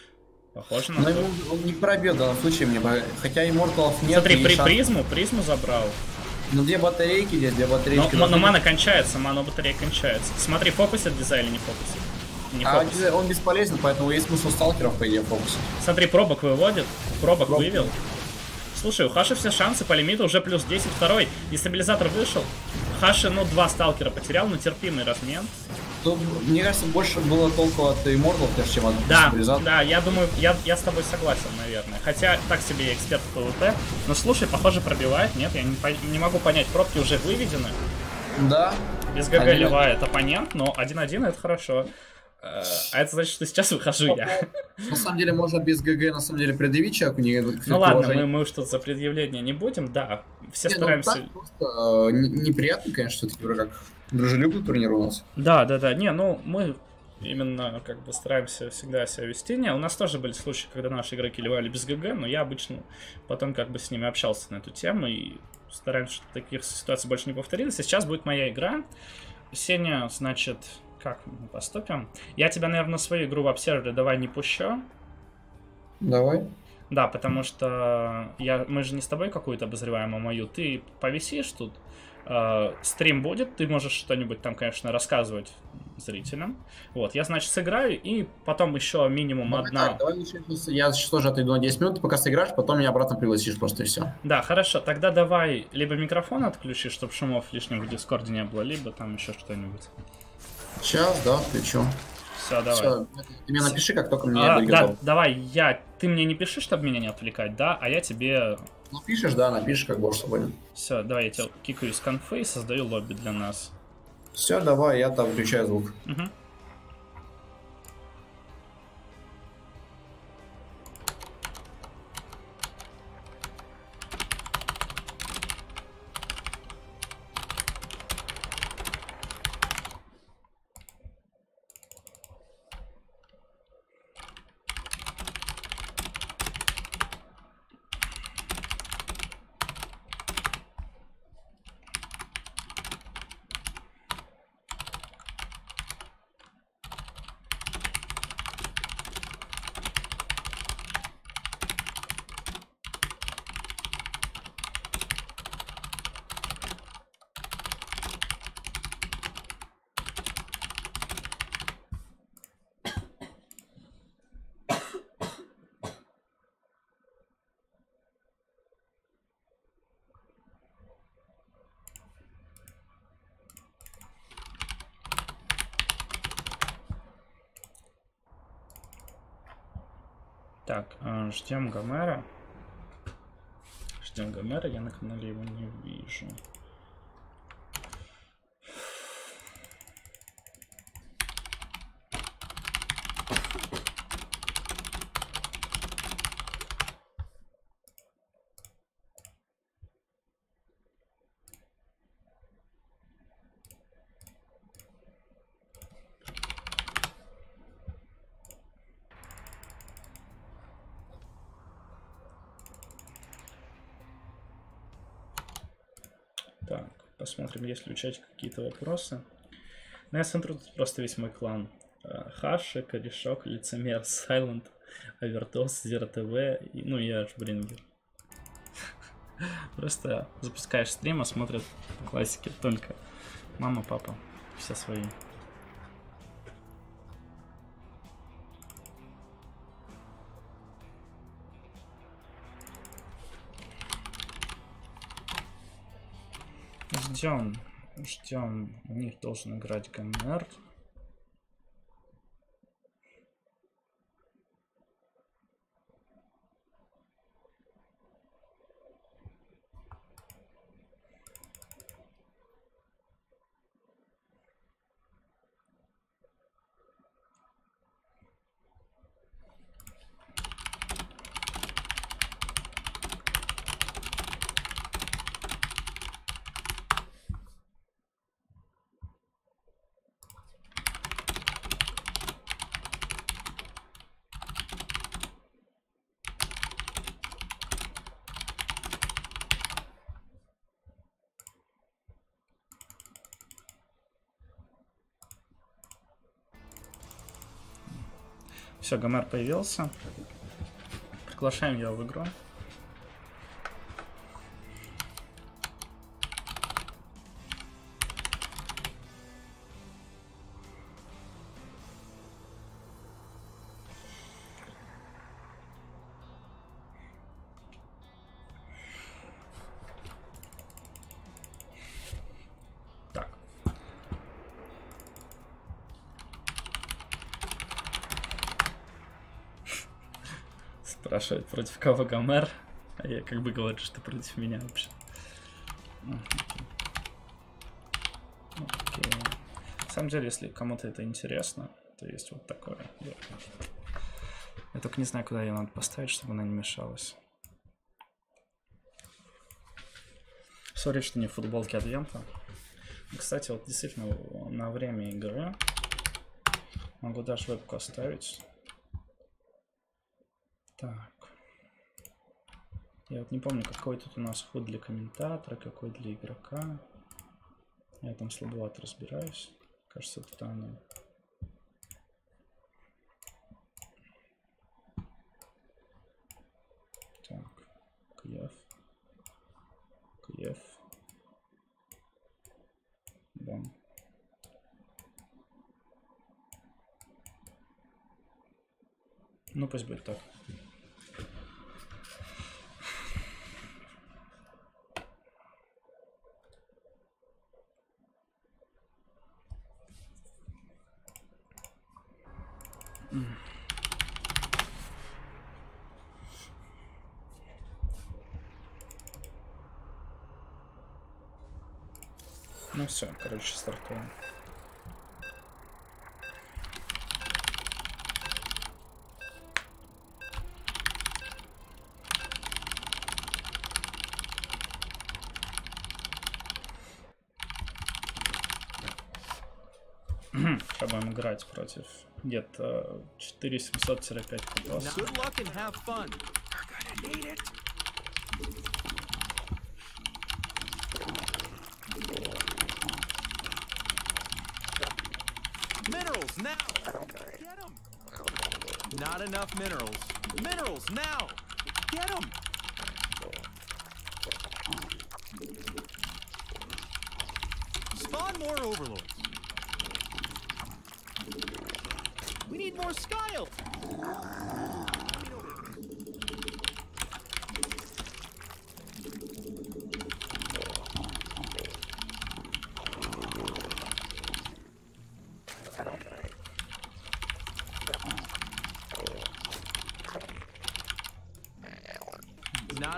Похоже на то. Он не пробьет в данном случае мне, хотя имморталов нет. Смотри, при, призму, призму забрал. Ну две батарейки здесь, две батарейки. Но, но мана кончается, мана батарея кончается. Смотри, фокусит дизайн или не фокусит? Не а фокусит. Он бесполезен, поэтому есть смысл сталкеров, по идее, фокусить. Смотри, пробок выводит, пробок, пробок вывел. Слушай, у Хаши все шансы по лимиту, уже плюс десять, второй. И стабилизатор вышел. Хаши, ну, два сталкера потерял, но терпимый размен. Тут, мне кажется, больше было толку от Immortal, чем от да, стабилизатора. Да, я думаю, я, я с тобой согласен, наверное. Хотя, так себе я эксперт в ПВП. Но слушай, похоже, пробивает. Нет, я не, не могу понять, пробки уже выведены. Да. Без ГГ ливает оппонент, но один-один это хорошо. А это значит, что сейчас выхожу я. На самом деле, можно без ГГ, на самом деле, предъявить человеку. Не, ну ладно, мы, мы уж тут за предъявление не будем, да. Все не, стараемся... Ну, так просто, э, неприятно, конечно, все-таки как дружелюбный турнир у нас. Да, да, да. Не, ну, мы именно как бы стараемся всегда себя вести. Не, у нас тоже были случаи, когда наши игроки ливали без ГГ, но я обычно потом как бы с ними общался на эту тему и стараемся, чтобы таких ситуаций больше не повторилось. И сейчас будет моя игра. Сеня, значит... Как мы поступим? Я тебя, наверное, на свою игру в обсервере давай не пущу. Давай. Да, потому что я, мы же не с тобой какую-то обозреваем, а мою. Ты повисишь тут, э, стрим будет, ты можешь что-нибудь там, конечно, рассказывать зрителям. Вот, я, значит, сыграю, и потом еще минимум давай, одна... Так, давай лучше, я тоже отойду на десять минут, ты пока сыграешь, потом меня обратно пригласишь просто, и все. Да, хорошо, тогда давай либо микрофон отключи, чтобы шумов лишних в Дискорде не было, либо там еще что-нибудь. Сейчас, да, включу. Все, давай. Все, ты мне напиши, как только мне а, будет да, готов. Давай, я... Ты мне не пиши, чтобы меня не отвлекать, да? А я тебе... Напишешь, да, напишешь, как будешь свободен. Все, давай я тебя кикаю из конфы и создаю лобби для нас. Все, давай, я там включаю звук. Угу. Так, ждем Гомера. Ждем Гомера, я на канале его не вижу. Так, посмотрим, есть ли у чате какие-то вопросы. Ну, я смотрю, тут просто весь мой клан. Хаши, Корешок, Лицемер, Сайлент, Овертос, Зера ТВ, и, ну и Ашбрингер. Просто запускаешь стрим, а смотрят классики только мама, папа, все свои. Ждем, ждем, у них должен играть Гомер. Все, Гомер появился. Приглашаем его в игру. Спрашивает, против кого Гомер? А я как бы говорю, что против меня вообще. Окей. На самом деле, если кому-то это интересно, то есть вот такое. Я только не знаю, куда ее надо поставить, чтобы она не мешалась. Сори, что не в футболке Адвента. Кстати, вот действительно на время игры могу даже вебку оставить. Так. Я вот не помню, какой тут у нас ход для комментатора, какой для игрока. Я там слабовато разбираюсь. Кажется, это оно. Так. Киев. Киев. Бам. Ну, пусть будет так. Ну все, короче, стартуем. Сейчас будем играть против где-то четыре семьсот пять кутов. Minerals now! Get them! Not enough minerals. Minerals now! Get them! Spawn more overlords. We need more Skyle!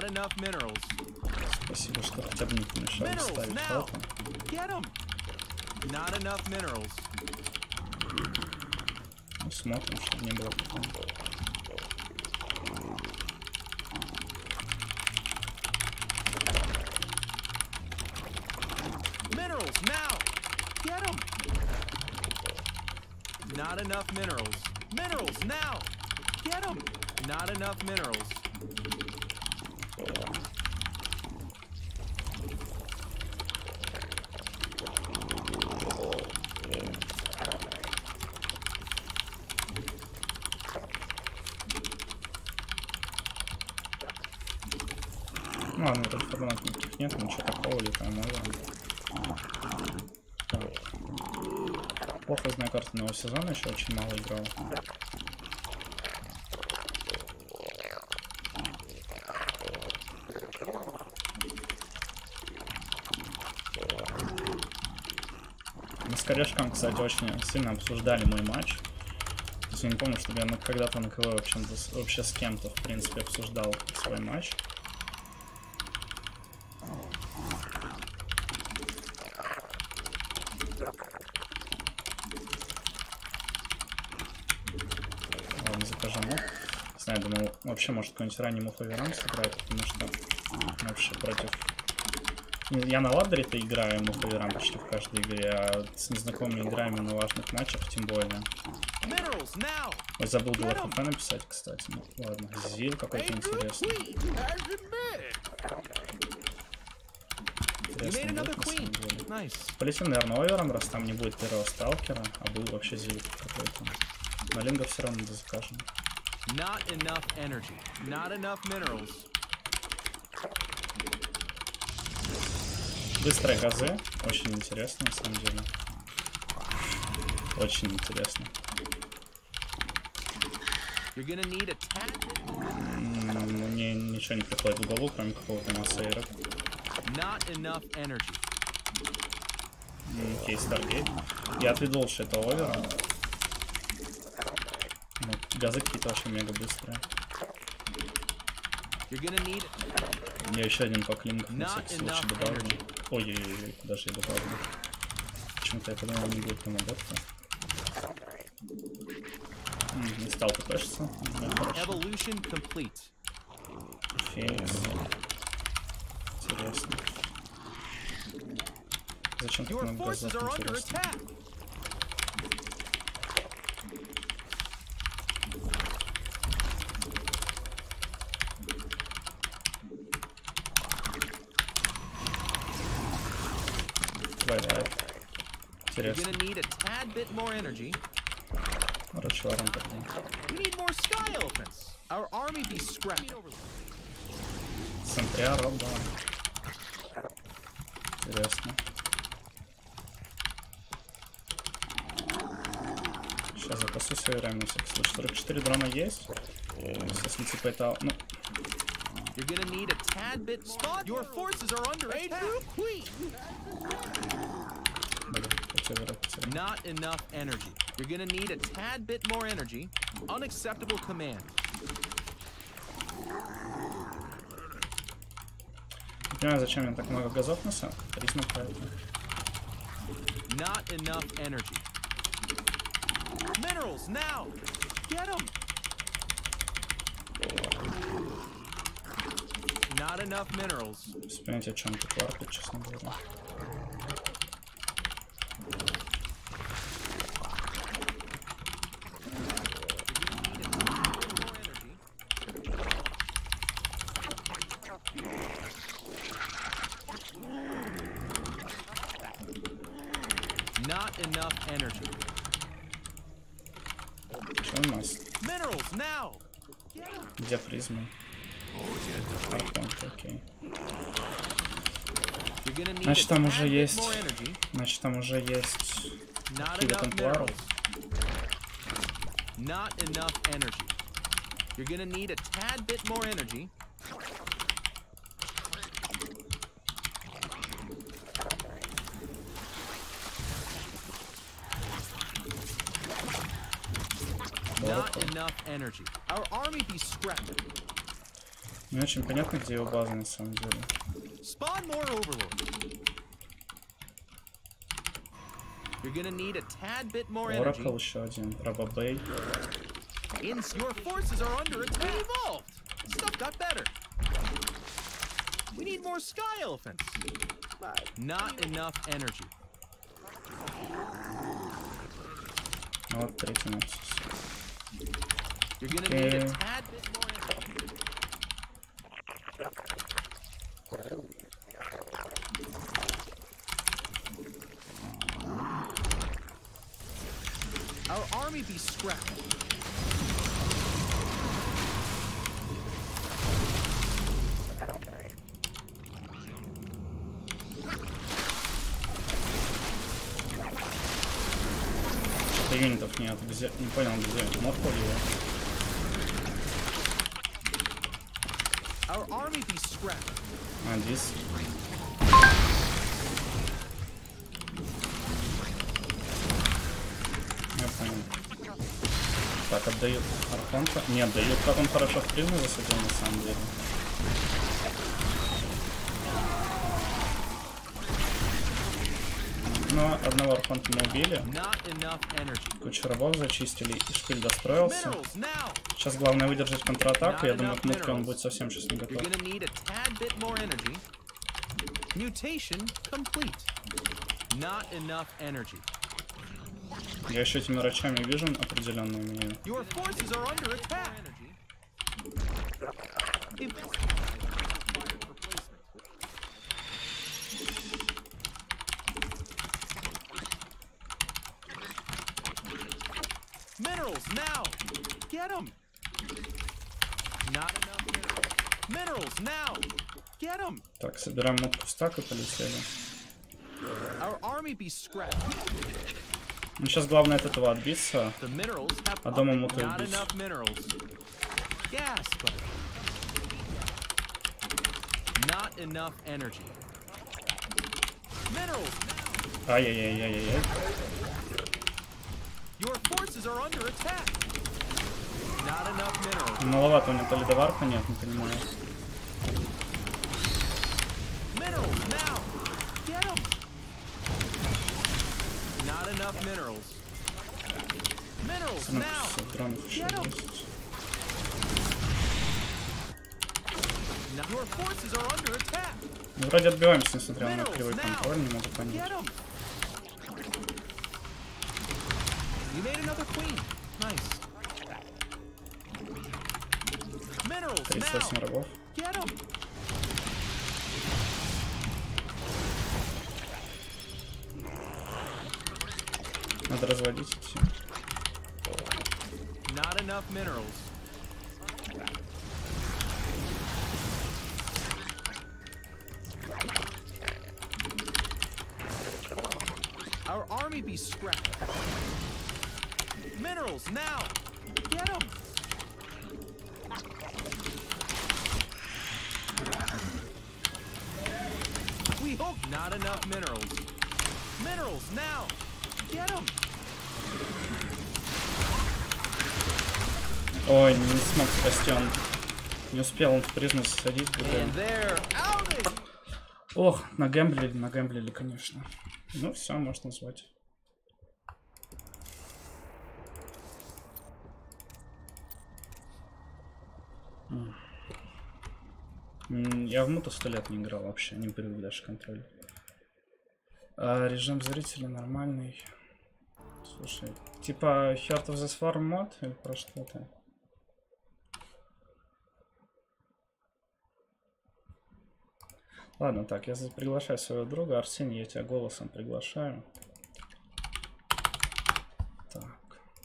Not enough minerals. Спасибо, что хотя бы не помешали Minerals ставить now. фото. Get them. Not enough minerals. Ну, смотрим, чтобы не было потом. Minerals now. Get them. Not enough minerals. Minerals now. Get them. Not enough minerals. Ну ладно, тут формат никаких нет, ничего такого, летаем овером. Так. Плохо знаю карту нового сезона, еще очень мало играл. Мы с корешком, кстати, очень сильно обсуждали мой матч. То есть я не помню, чтобы я когда-то на КВ вообще, вообще с кем-то, в принципе, обсуждал свой матч. Ладно, закажем мух. Не знаю, думал, вообще может какой-нибудь ранний муховерам сыграть, потому что вообще против... Я на ладдере-то играю муховерам почти в каждой игре, а с незнакомыми играми на важных матчах тем более. Ой, забыл было ХП написать, кстати. Ну ладно, Зил какой-то интересный. Интересный бот, на самом деле. Полетим, наверное, овером, раз там не будет первого сталкера, а был вообще Зил какой-то. Но линга все равно закажем. Not enough energy. Not enough minerals. Быстрые газы. Очень интересно, на самом деле. Очень интересно. You're gonna need a Мне ничего не приходит в голову, кроме какого-то массейра. Not enough energy. Окей, Старгейт. Я отведу лучше это овера. Ну, газы какие-то вообще мега быстрые. You're gonna need... Я еще один по клингу на всякий случай добавлю. Ой-ой-ой, куда же я добавлю? Почему-то я подумал, не будет помогаться. Не стал ТПшиться. Evolution complete. Феникс. Интересно. Зачем так много газов? Интересно. Бай-бай. Интересно. Короче, варим тогда. Сантриаров, да. Интересно. Сейчас запасу все играем на всякий случай. сорок четыре дрона есть. Если типа это... Ну... You're gonna need a tad bit spot. Your forces are under attack. Not enough energy. You're gonna need a tad bit more energy. Unacceptable command. Не понимаю, зачем я так много газов носил. Харизма какая-то. Not enough energy. Minerals now. Get them. Not enough minerals. Без понятия, о чем тут варпит, честно говоря. Not enough energy. Что у нас? Minerals now. Где призма? Архонт, окей. Значит, там уже есть... Значит, там уже есть... Какие-то темпларов. Not enough energy. You're gonna need a tad bit more energy. Not enough energy. Our army be scrapped. Не очень понятно, где его база на самом деле. Spawn more overlords. You're gonna need a tad bit more energy. Oracle еще один. Рабабей. Ins, your forces are under attack. Evolved. Stuff got better. We need more sky elephants. But not enough energy. Вот третий Nexus. You're gonna Okay. need a tad bit more energy. Our army be scrapped. Что-то юнитов нет. Где... Не понял, где. Морфол его. Our army be scrapped. А, здесь. Я понял. Так, отдают Архонта. Не отдают. Как он хорошо в призму засадил на самом деле. Но одного Архонта мы убили. Кучу рабов зачистили. И шпиль достроился. Сейчас главное выдержать контратаку. Я думаю, к мутке он будет совсем сейчас не готов. Я еще этими врачами вижу определенно умею. Minerals now. Get them. Not enough minerals. Minerals now. Get them. Так, собираем мутку в стак и полетели. Our army be scrapped. Ну, сейчас главное от этого отбиться, а дома муту убить. Gas, but not enough energy. Minerals. Ай-яй-яй-яй-яй. Your forces are under attack. Not enough minerals. Маловато у него то ли доварка нет, не понимаю. Minerals now. Get them. Not enough minerals. Minerals now. Get them. Your forces are under attack. Ну, вроде отбиваемся, несмотря на кривой контроль, не могу понять. You made another queen. Nice. Minerals тридцать восемь now. рабов. Get them. Надо разводить все. Not enough minerals. Our army be scrapped. Minerals now. Get them. We hope not enough minerals. Minerals now. Get them. Ой, не смог спасти он. Не успел он в призму засадить. Ох, нагэмблили, нагэмблили, конечно. Ну все, можно назвать. Я в муту сто лет не играл вообще, не привык даже контроль. А, режим зрителя нормальный. Слушай, типа Heart of the Swarm мод или про что-то? Ладно, так, я приглашаю своего друга. Арсений, я тебя голосом приглашаю. Так.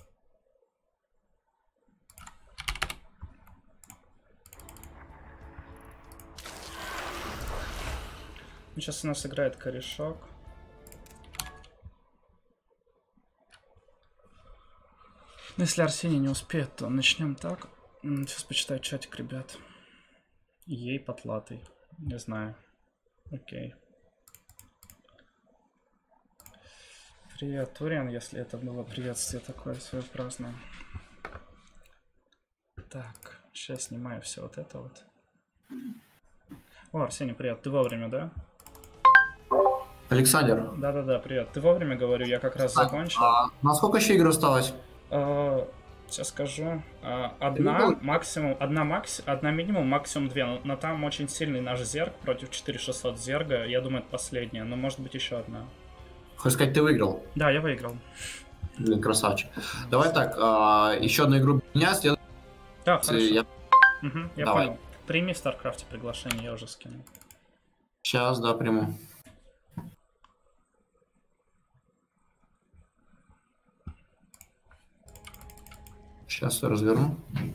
Сейчас у нас играет корешок. Но если Арсений не успеет, то начнем так. Сейчас почитаю чатик, ребят. Ей потлатый. Не знаю. Окей. Привет, Туриан, если это было приветствие такое своеобразное. Так, сейчас снимаю все вот это вот. О, Арсений, привет. Ты вовремя, да? Александр. Да-да-да, привет. Ты вовремя, говорю, я как раз закончил. А насколько еще игр осталось? А, сейчас скажу. А, одна, максимум, одна, макс, одна минимум, максимум две. Но, но там очень сильный наш Зерг против четыре шестьсот Зерга. Я думаю, это последняя, но может быть еще одна. Хочешь сказать, ты выиграл? Да, я выиграл. Блин, красавчик. Давай так, а, еще одну игру меня следует. Да, хорошо. Я, угу, я Давай. понял. Прими в Старкрафте приглашение, я уже скинул. Сейчас, да, приму. Сейчас я разверну.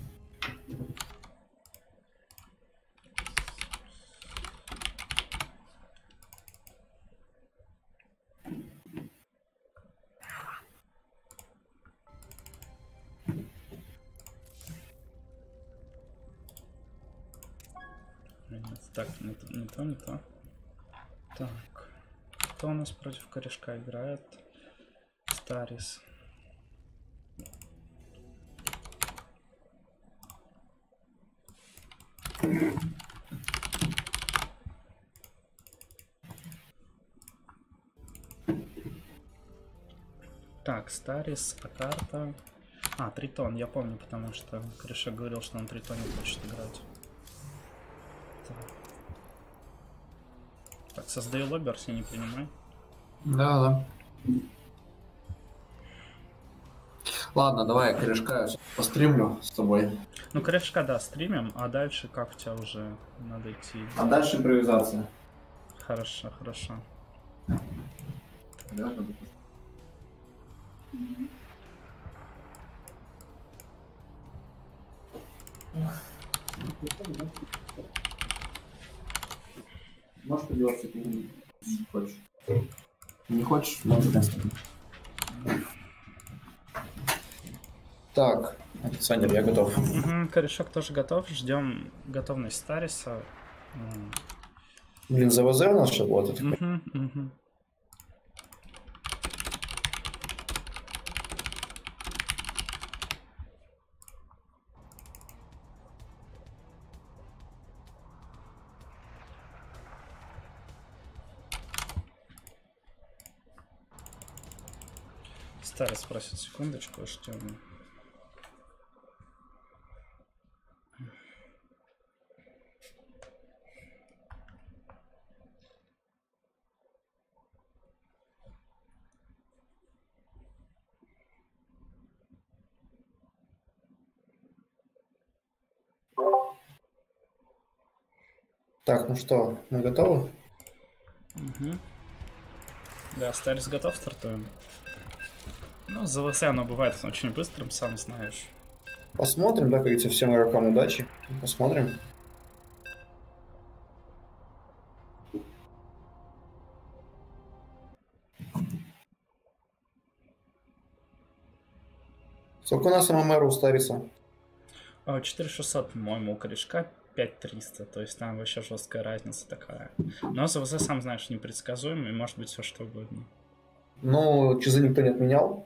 Так, не то, не то, не то. Так, кто у нас против корешка играет? Старис. Так, Старис, а карта... А, Тритон, я помню, потому что Корешек говорил, что он Тритоне хочет играть. Так, так создаю лобби, Арсений, принимай. Да, да. Ладно, давай я корешка постримлю с тобой. Ну, корешка, да, стримим, а дальше как у тебя уже надо идти? А дальше импровизация. Хорошо, хорошо. Да, можешь поделаться, если не хочешь. Не хочешь? Можно. Так, Александр, я готов. Угу, корешок тоже готов. Ждем готовность Стариса. Блин, ЗВЗ у нас что вот это? Угу, угу. Старис просит секундочку, что... Так, ну что, мы готовы? Угу. Да, Старис готов, стартуем. Ну, ЗВС оно бывает очень быстрым, сам знаешь. Посмотрим, да, как говорится, всем игрокам удачи. Посмотрим. Сколько у нас ММР у Стариса? четыре шестьсот, по-моему, у корешка пять триста, то есть там вообще жесткая разница такая. Но ЗВЗ, сам знаешь, непредсказуемый, может быть все что угодно. Ну, чизы никто не отменял.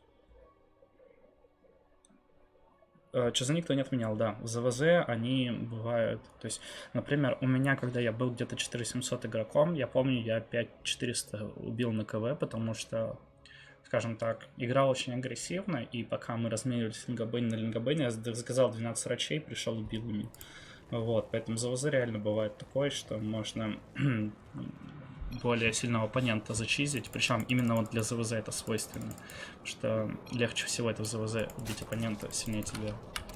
Чизы никто не отменял, да. В ЗВЗ они бывают, то есть, например, у меня, когда я был где-то четыре семьсот игроком, я помню, я пять четыреста убил на КВ, потому что, скажем так, игра очень агрессивна, и пока мы разменивались лингобэни на лингобэни, я заказал двенадцать рачей, пришел убил ими. Вот, поэтому за ВЗ реально бывает такое, что можно более сильного оппонента зачизить, причем именно вот для ЗВЗ это свойственно, что легче всего это в ЗВЗ убить оппонента сильнее тебя.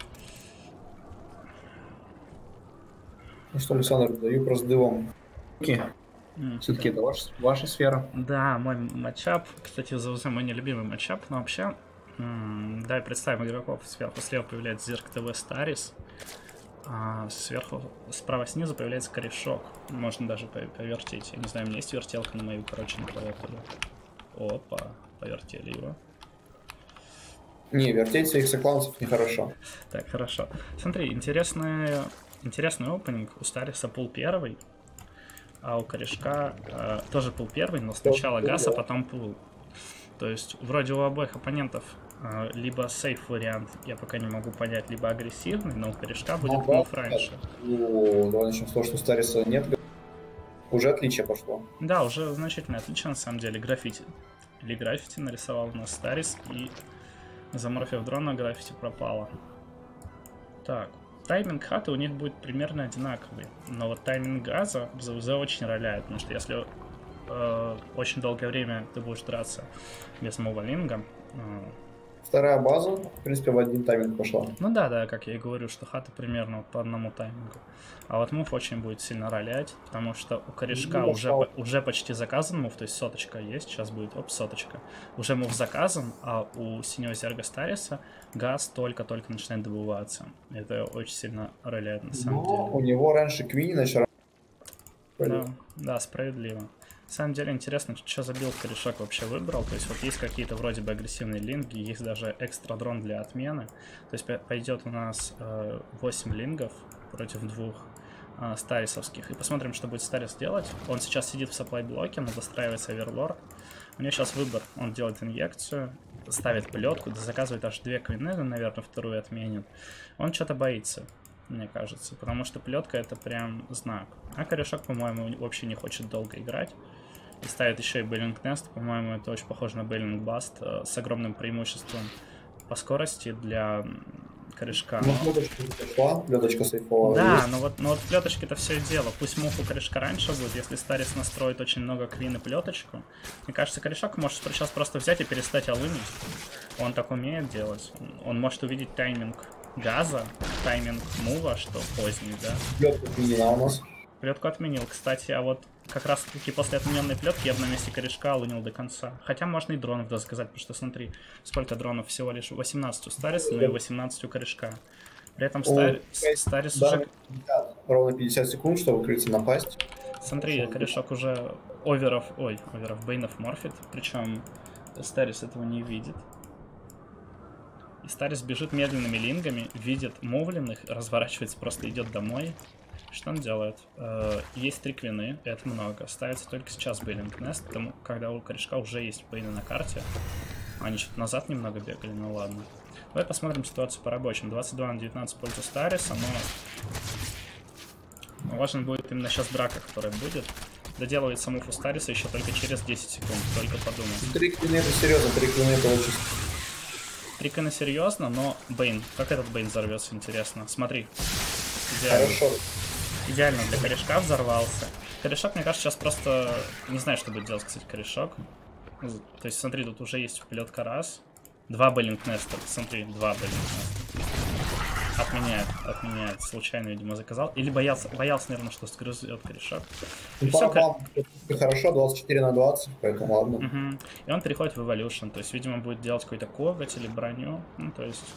Ну что, Александр, даю просто дывом. Mm, Все-таки это ваша, ваша сфера. Да, мой матчап, кстати, в ЗВЗ мой нелюбимый матчап, но вообще, давай представим игроков. Сверху слева появляется Зерг ТВ Старис. А сверху, справа снизу появляется корешок. Можно даже повертеть. Я не знаю, у меня есть вертелка на моей укороченной клавиатуре. Опа, повертели его. Не, вертеть своих сокланцев нехорошо. Так, хорошо. Смотри, интересный, интересный опенинг. У Стариса пул первый, а у корешка э, тоже пул первый, но сначала газ, а потом пул. То есть вроде у обоих оппонентов э, либо сейф вариант, я пока не могу понять, либо агрессивный, но у корешка будет Ну, мув да, раньше. Ну, давай начнем с того, что у Стариса нет. Уже отличие пошло. Да, уже значительное отличие на самом деле. Граффити. Или граффити нарисовал у нас Старис, и заморфив дрона граффити пропало. Так, тайминг хата у них будет примерно одинаковый. Но вот тайминг газа в ЗВЗ очень роляет, потому что если э, очень долгое время ты будешь драться без мувалинга. Э, Вторая база, в принципе, в один тайминг пошла. ну да, да, как я и говорю, что хата примерно вот по одному таймингу. А вот мув очень будет сильно ролять, потому что у корешка Ну, уже, по, уже почти заказан мув, то есть соточка есть, сейчас будет, оп, соточка. Уже мув заказан, а у синего Зерга Стариса газ только-только начинает добываться. Это очень сильно роляет на самом Но деле. у него раньше Квини начал. Да, да, справедливо. На самом деле интересно, что за билд корешок вообще выбрал. То есть вот есть какие-то вроде бы агрессивные линги, есть даже экстра дрон для отмены. То есть пойдет у нас э, восемь лингов против двух э, старисовских. И посмотрим, что будет Старис делать. Он сейчас сидит в сапплай блоке, но достраивается оверлорд. У него сейчас выбор. Он делает инъекцию, ставит плетку, заказывает аж две квины, наверное, вторую отменит. Он что-то боится, мне кажется, потому что плетка это прям знак. А корешок, по-моему, вообще не хочет долго играть. И ставит еще и Бейлинг Нест. По-моему, это очень похоже на Бейлинг Баст э, с огромным преимуществом по скорости для корешка. Ну, плеточка пошла, плеточка сейфовая. Да, но вот, но вот плеточки это все дело. Пусть мух у корешка раньше будет, если Старис настроит очень много квин и плеточку. Мне кажется, корешок может сейчас просто взять и перестать алынить. Он так умеет делать. Он может увидеть тайминг газа, тайминг мува, что поздний, да. Плетка отменена у нас. Плетку отменил, кстати, а вот как раз таки после отмененной плетки я бы на месте корешка алынил до конца. Хотя можно и дронов досказать, потому что смотри, сколько дронов всего лишь восемнадцать у Стариса, ну и восемнадцать у корешка. При этом Стар... Старис Да, уже... пятьдесят, ровно пятьдесят секунд, чтобы крыться напасть. Смотри, корешок уже оверов, ой, оверов, бейнов морфит, причем Старис этого не видит. И Старис бежит медленными лингами, видит мувленных, разворачивается, просто идет домой. Что он делает? Э, есть три квины, это много. Ставится только сейчас Бейлинг Нест, потому когда у корешка уже есть бейны на карте. Они что-то назад немного бегали, ну ладно. Давай посмотрим ситуацию по рабочим. двадцать два на девятнадцать в пользу Стариса, но важен будет именно сейчас драка, которая будет. Доделывается мув у Стариса еще только через десять секунд, только подумать. Три квины это серьезно, три квины это очень... Три квины серьезно, но Бейн, как этот Бейн взорвется, интересно. Смотри. Идеально. Хорошо. Идеально для корешка взорвался. Корешок, мне кажется, сейчас просто не знаю, что будет делать, кстати, корешок. То есть, смотри, тут уже есть плетка раз. Два Бейлинг Неста. Смотри, два Бейлинг Неста. Отменяет, отменяет. Случайно, видимо, заказал. Или боялся, боялся, наверное, что сгрызет корешок. Ну, все, кор... Хорошо, двадцать четыре на двадцать, поэтому ладно. Угу. И он переходит в Evolution. То есть, видимо, будет делать какой-то коготь или броню. Ну, то есть...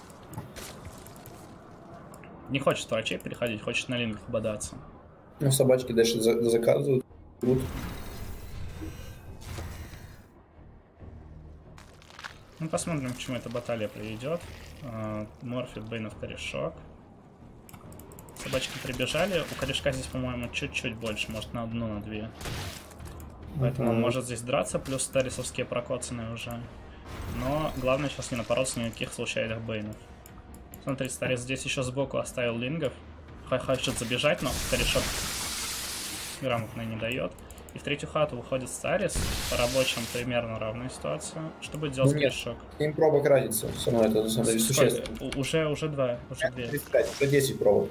Не хочет врачей переходить, хочет на лингах бодаться. Ну, собачки дальше за заказывают. Ну, посмотрим, к чему эта баталия приведет. Морфит, Бейнов, корешок. Собачки прибежали. У корешка здесь, по-моему, чуть-чуть больше, может, на одну, на две. Поэтому он может здесь драться, плюс старисовские прокоцанные уже. Но главное сейчас не напороться никаких случайных бейнов. Смотри, Старис здесь еще сбоку оставил лингов. Хочет забежать, но корешок грамотно не дает. И в третью хату выходит Старис. По рабочим примерно равная ситуация. Что будет делать ну, корешок? Им пробок разница. Все равно это на самом деле существенно. Уже, уже два, уже две. тридцать пять, уже десять пробок.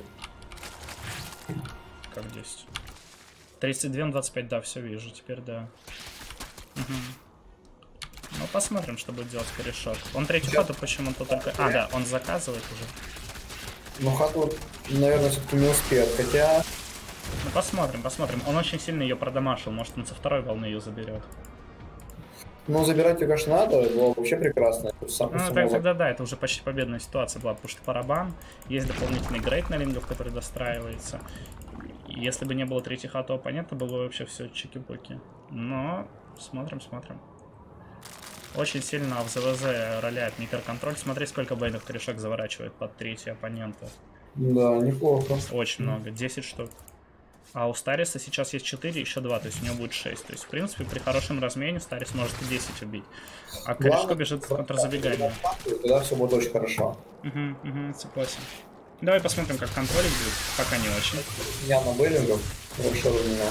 Как десять? тридцать два на двадцать пять, да, все вижу. Теперь да. Угу. Ну, посмотрим, что будет делать корешок. Он третью хату почему-то только... А, да, он заказывает уже. Ну, хату, наверное, все-таки не успеет, хотя... Ну, посмотрим, посмотрим. Он очень сильно ее продамашил, может, он со второй волны ее заберет. Ну, забирать ее, конечно, надо, это было вообще прекрасно. Сам, ну, так, тогда да, это уже почти победная ситуация была, потому что барабан, есть дополнительный грейд на лингов, который достраивается. И если бы не было третьей хаты у оппонента, было бы вообще все чики-пуки. Но, смотрим, смотрим. Очень сильно в ЗВЗ роляет микроконтроль. Смотри, сколько бейнов корешок заворачивает под третий оппонента. Да, неплохо. Очень много. десять штук. А у Стариса сейчас есть четыре, еще два, то есть у него будет шесть. То есть, в принципе, при хорошем размене Старис может и десять убить. А Корешко бежит в контрзабегание. Тогда все будет очень хорошо. Угу, угу, согласен. Давай посмотрим, как контролик будет. Пока не очень. Я на Беллингу. Вообще у меня.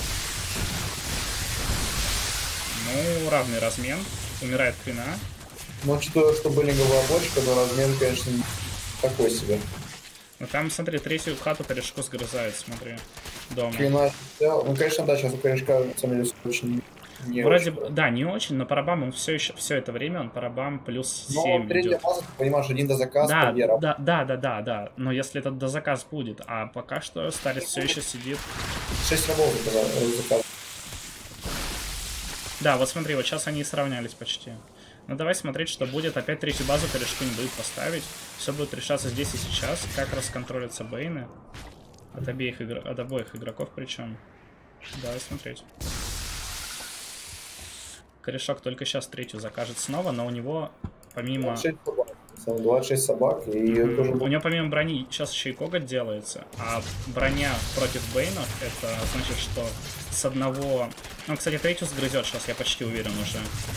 Ну, равный размен. Умирает Квина. Ну, учитывая, что Беллинговая бочка, то размен, конечно, такой себе. Ну там, смотри, третью хату Корешку сгрызает, смотри, дома. Квина, ну, конечно, да, сейчас у Корешка, на самом деле, очень не Вроде очень. бы, да, не очень, но парабам он все еще, все это время, он парабам плюс Но семь третья идет. фаза, ты понимаешь, один до заказа, Да, Вера. да, да, да, да, да, но если этот дозаказ будет, а пока что Старец все еще сидит. Шесть рабов заказа. Да, вот смотри, вот сейчас они сравнялись почти. Ну давай смотреть, что будет. Опять третью базу Корешку не будет поставить. Все будет решаться здесь и сейчас. Как расконтролятся бейны. От обеих, игр... От обоих игроков причем. Давай смотреть. Корешок только сейчас третью закажет снова, но у него помимо... двадцать шесть собак. И Mm-hmm. тоже... У него помимо брони сейчас еще и коготь делается. А броня против бейнов, это значит, что с одного... Ну, кстати, третью сгрызет сейчас, я почти уверен уже.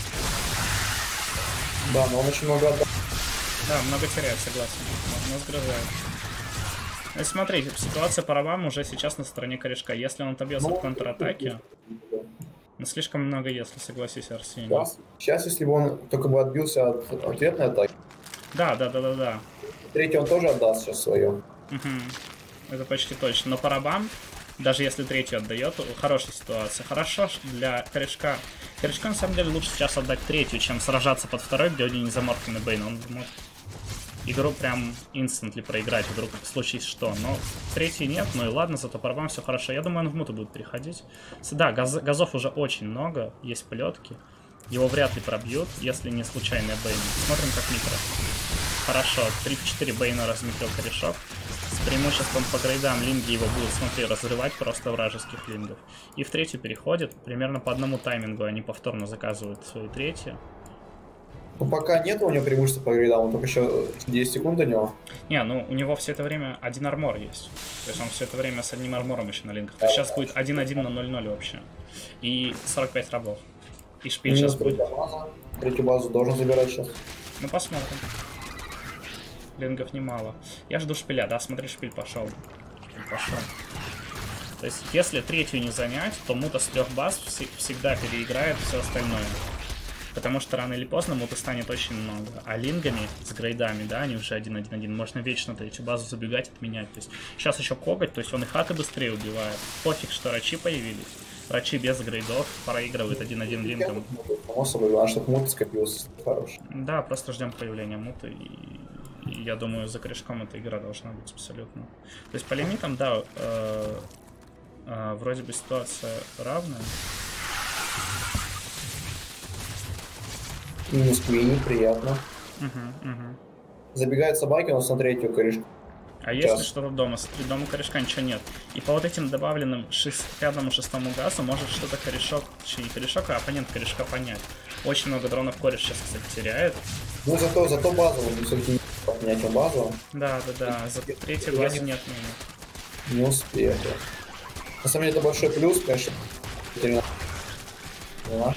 Да, но он очень много отдал. Да, много теряет, согласен. Но сгрызает. Ну, смотри, ситуация по рабам уже сейчас на стороне Корешка. Если он отобьется Ну, от контратаки... Ну, слишком много, если, согласись, Арсений. Сейчас, сейчас, если бы он только бы отбился от ответной атаки. Да, да, да, да, да. Третий он тоже отдаст сейчас свое. Угу. Это почти точно. Но по рабам, даже если третью отдает, хорошая ситуация. Хорошо для Корешка. Корешка, на самом деле, лучше сейчас отдать третью, чем сражаться под второй, где у него не заморфленный бейн. Он может игру прям инстантли проиграть, вдруг в случае что. Но третьей нет, ну и ладно, зато по рабам все хорошо. Я думаю, он в муту будет переходить. Да, газ, газов уже очень много, есть плетки. Его вряд ли пробьют, если не случайные бейны. Смотрим, как микро. Хорошо, три-четыре бейна разметил Корешок. С преимуществом по грейдам линги его будут, смотри, разрывать просто вражеских лингов. И в третью переходит, примерно по одному таймингу они повторно заказывают свои третьи. Ну, пока нет у него преимущества по грейдам, он только еще десять секунд у него. Не, ну у него все это время один армор есть. То есть он все это время с одним армором еще на линках. То есть сейчас будет один-один на ноль-ноль вообще. И сорок пять рабов. И шпиль сейчас будет. База. Третью базу должен забирать сейчас. Ну посмотрим. Лингов немало. Я жду шпиля, да, смотри, шпиль пошел. Шпиль пошел. То есть если третью не занять, то мута с трех баз всегда переиграет все остальное. Потому что рано или поздно мута станет очень много. А лингами с грейдами, да, они уже один-один-один. Можно вечно третью базу забегать, отменять. То есть сейчас еще коготь, то есть он и хаты быстрее убивает. Пофиг, что рачи появились. Рачи без грейдов проигрывают один-один лингом. Само собой, главное, чтобы мута скопился хороший. Да, просто ждем появления муты. И, и я думаю, за Корешком эта игра должна быть абсолютно. То есть по лимитам, да, э, э, вроде бы ситуация равная. Минус Квини, приятно. Угу, угу. Забегают собаки, у нас на третью Корешку. А если что-то дома? Смотри, дома Корешка ничего нет. И по вот этим добавленным пятому-шестому газу может что-то Корешок, точнее не Корешок, а оппонент Корешка понять. Очень много дронов Кореш сейчас, кстати, теряет. Ну зато, зато базу, он все-таки отменять базу. Да, да, да, за третью базу нет мнения. Не успею. На самом деле это большой плюс, конечно. Понимаешь?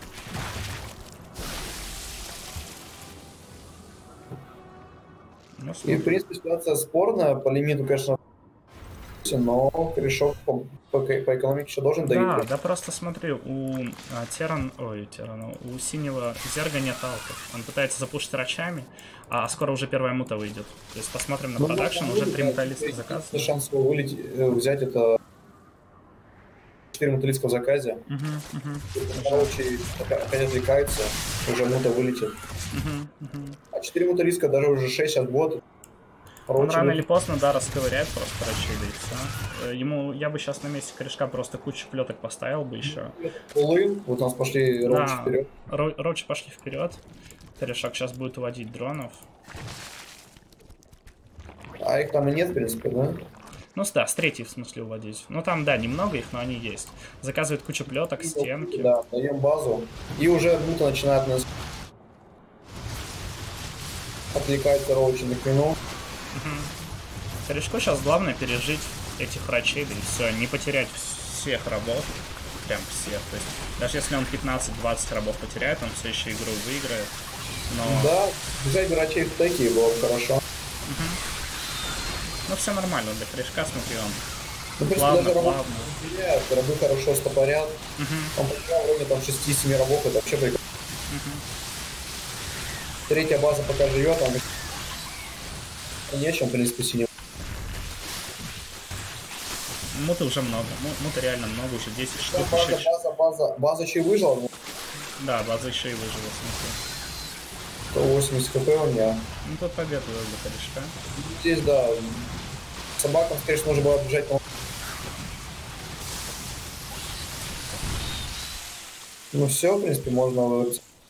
Ну, и, в принципе, ситуация спорная. По лимиту, конечно, но Корешок по, по, по экономике еще должен давить. Да, да, просто смотри, у а, Теран, ой, Терана, у синего Зерга нет алтов. Он пытается запушить рачами, а скоро уже первая мута выйдет. То есть посмотрим на ну, продакшн, уже три муталиста заказ. Шанс его вылететь, взять это четыре муталиста в заказе. Угу, угу. Короче, опять отвлекается, уже мута вылетит. Угу, угу. А четыре муталиста, даже уже шесть сейчас будет. Он рано или поздно, да, расковыряет просто рачей, да и все. Ему, я бы сейчас на месте Корешка просто кучу плеток поставил бы еще. Пулы, вот у нас пошли роучи да, вперед. Ро роучи пошли вперед. Корешок сейчас будет уводить дронов. А их там и нет, в принципе, да? Ну да, с третьей в смысле уводить. Ну там, да, немного их, но они есть. Заказывает кучу плеток, и стенки. Да, даем базу. И уже мута начинает нас... Отвлекается роучи на Квину. Корешку сейчас главное пережить этих врачей, да и все, не потерять всех рабов, прям всех. То есть, даже если он пятнадцать-двадцать рабов потеряет, он все еще игру выиграет. Но... Да, взять врачей в такие было бы хорошо. Угу. Ну, все нормально, для корешка, смотри, он ну, плавно, даже плавно. Рабы, рабы хорошо стопорят. Угу. Он потерял вроде там шести-семи рабов, это вообще прикольно. Угу. Третья база пока живет, там нечем, в принципе, синим. Муты уже много, муты реально много, уже десять штук. Да, база, еще... база, база, база еще и выжила. Ну. Да, база еще и выжила, смотри. сто восемьдесят хп у меня. Ну тут победа для корешка. Здесь, да, собакам, конечно, нужно было отбежать, но... Ну все, в принципе, можно...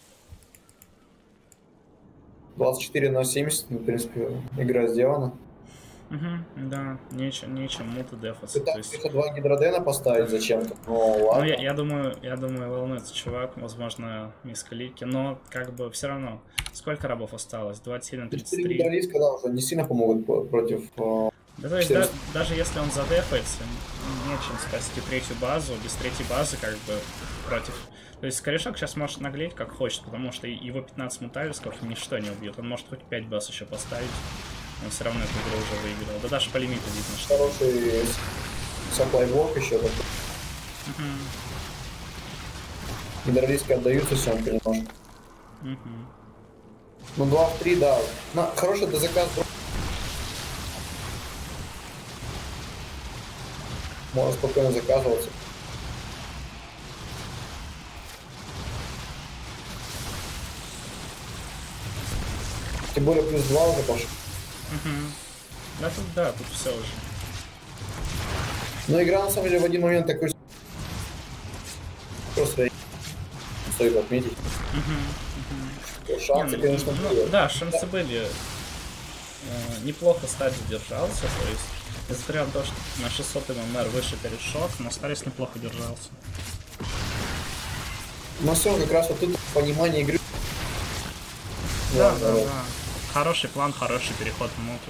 двадцать четыре на семьдесят, ну, в принципе, игра сделана. Угу, да, нечем, нечем муты дефаться. Ты есть... два гидродена поставить зачем-то, но ладно. Ну, я, я думаю, я думаю, волнуется чувак, возможно, мискалики, но как бы все равно. Сколько рабов осталось? двадцать семь на тридцать три. Гидролиска, да, уже не сильно помогут против... Да, то есть, да, даже если он задефается, нечем спасти третью базу, без третьей базы как бы против... То есть корешок сейчас может наглеть как хочет, потому что его пятнадцать мутависков ничто не убьет. Он может хоть пять баз еще поставить, он все равно эту игру уже выиграл. Да даже по лимиту видно, что... Хороший саплайблок еще такой. Угу. Гидролиски отдаются все, немножко. Угу. Ну два в три, да. На, хороший это заказ. Можно спокойно заказываться. Тем более плюс два уже пошел. Угу. Да, тут да, тут все уже. Но игра на самом деле в один момент такой... Просто стоит отметить. Угу. Шансы, Не, конечно, ну, были. да, шансы да. были. Э, неплохо Старис держался, то есть, несмотря на то, что на шестьсот ММР выше корешок, но Старис неплохо держался. Но все, как раз вот тут понимание игры. Да, да, да, да. Хороший план, хороший переход в муту.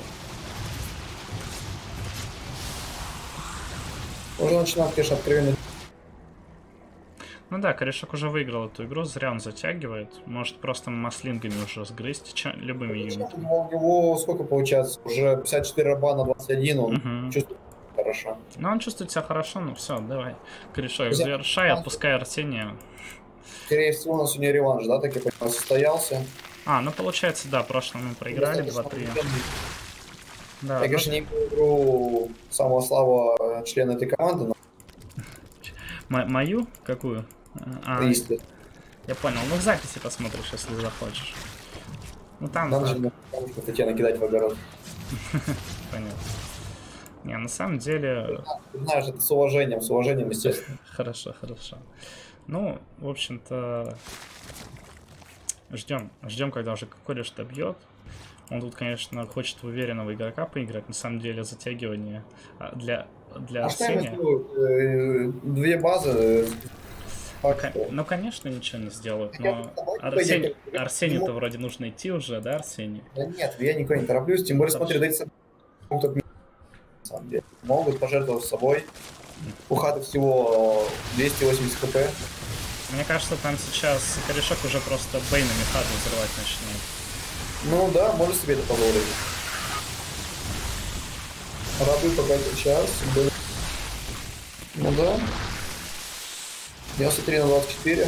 Уже начинает, конечно, откровенно. Ну да, корешок уже выиграл эту игру, зря он затягивает. Может просто маслингами уже сгрызть, чем, любыми юнитами. У него сколько получается? Уже пятьдесят четыре раба на двадцать один, он угу. чувствует хорошо. Ну он чувствует себя хорошо, ну все, давай. Корешок, завершай, отпускай Арсения. Скорее всего, у нас сегодня реванш, да, так я понимаю, состоялся. А, ну получается, да, в прошлом мы проиграли два-три. Да, я, конечно, не имею в виду самого слабого члена этой команды, но... М мою? Какую? А, Если. Я понял. Ну в записи посмотришь, если захочешь. Ну там... Надо да. же статья накидать в огород. Понятно. Не, на самом деле... Ты знаешь, это с уважением, с уважением, естественно. Хорошо, хорошо. Ну, в общем-то... Ждем, ждем, когда уже кореш добьет. Он тут, конечно, хочет в уверенного игрока поиграть. На самом деле, затягивание для, для а Арсения... Что, две базы... Ну, ну, конечно, ничего не сделают, но Арсений, Арсению-то вроде нужно идти уже, да, Арсений? Да нет, я никуда не тороплюсь, тем более, смотри, дайте на самом деле. Могут пожертвовать собой. У хаты всего двести восемьдесят хп. Мне кажется, там сейчас корешок уже просто бейнами хату взрывать начнет. Ну да, можно себе это позволить. Рабы пока сейчас были... Ну да. девяносто три на двадцать четыре.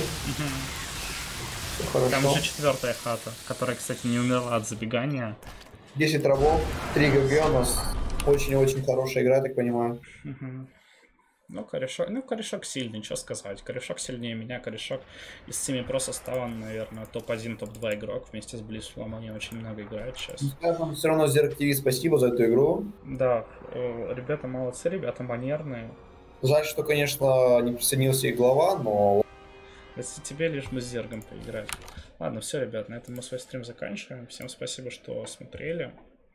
Угу. Там уже четвертая хата, которая, кстати, не умерла от забегания. десять рабов, три ГГ у нас. Очень-очень хорошая игра, я так понимаю. Угу. Ну, корешок, ну, корешок сильный, что сказать. Корешок сильнее меня, корешок из семи про состава, наверное, топ один, топ два игрок вместе с Блисфулом. Они очень много играют сейчас. Скажем, все равно Зерк ТВ спасибо за эту игру. Да, ребята молодцы, ребята манерные. Жаль, что, конечно, не присоединился их глава, но... Если тебе лишь бы с Зергом поиграть. Ладно, все, ребят, на этом мы свой стрим заканчиваем. Всем спасибо, что смотрели.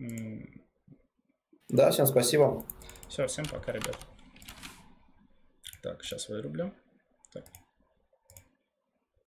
Да, всем спасибо. Все, всем пока, ребят. Так, сейчас вырублю. Так.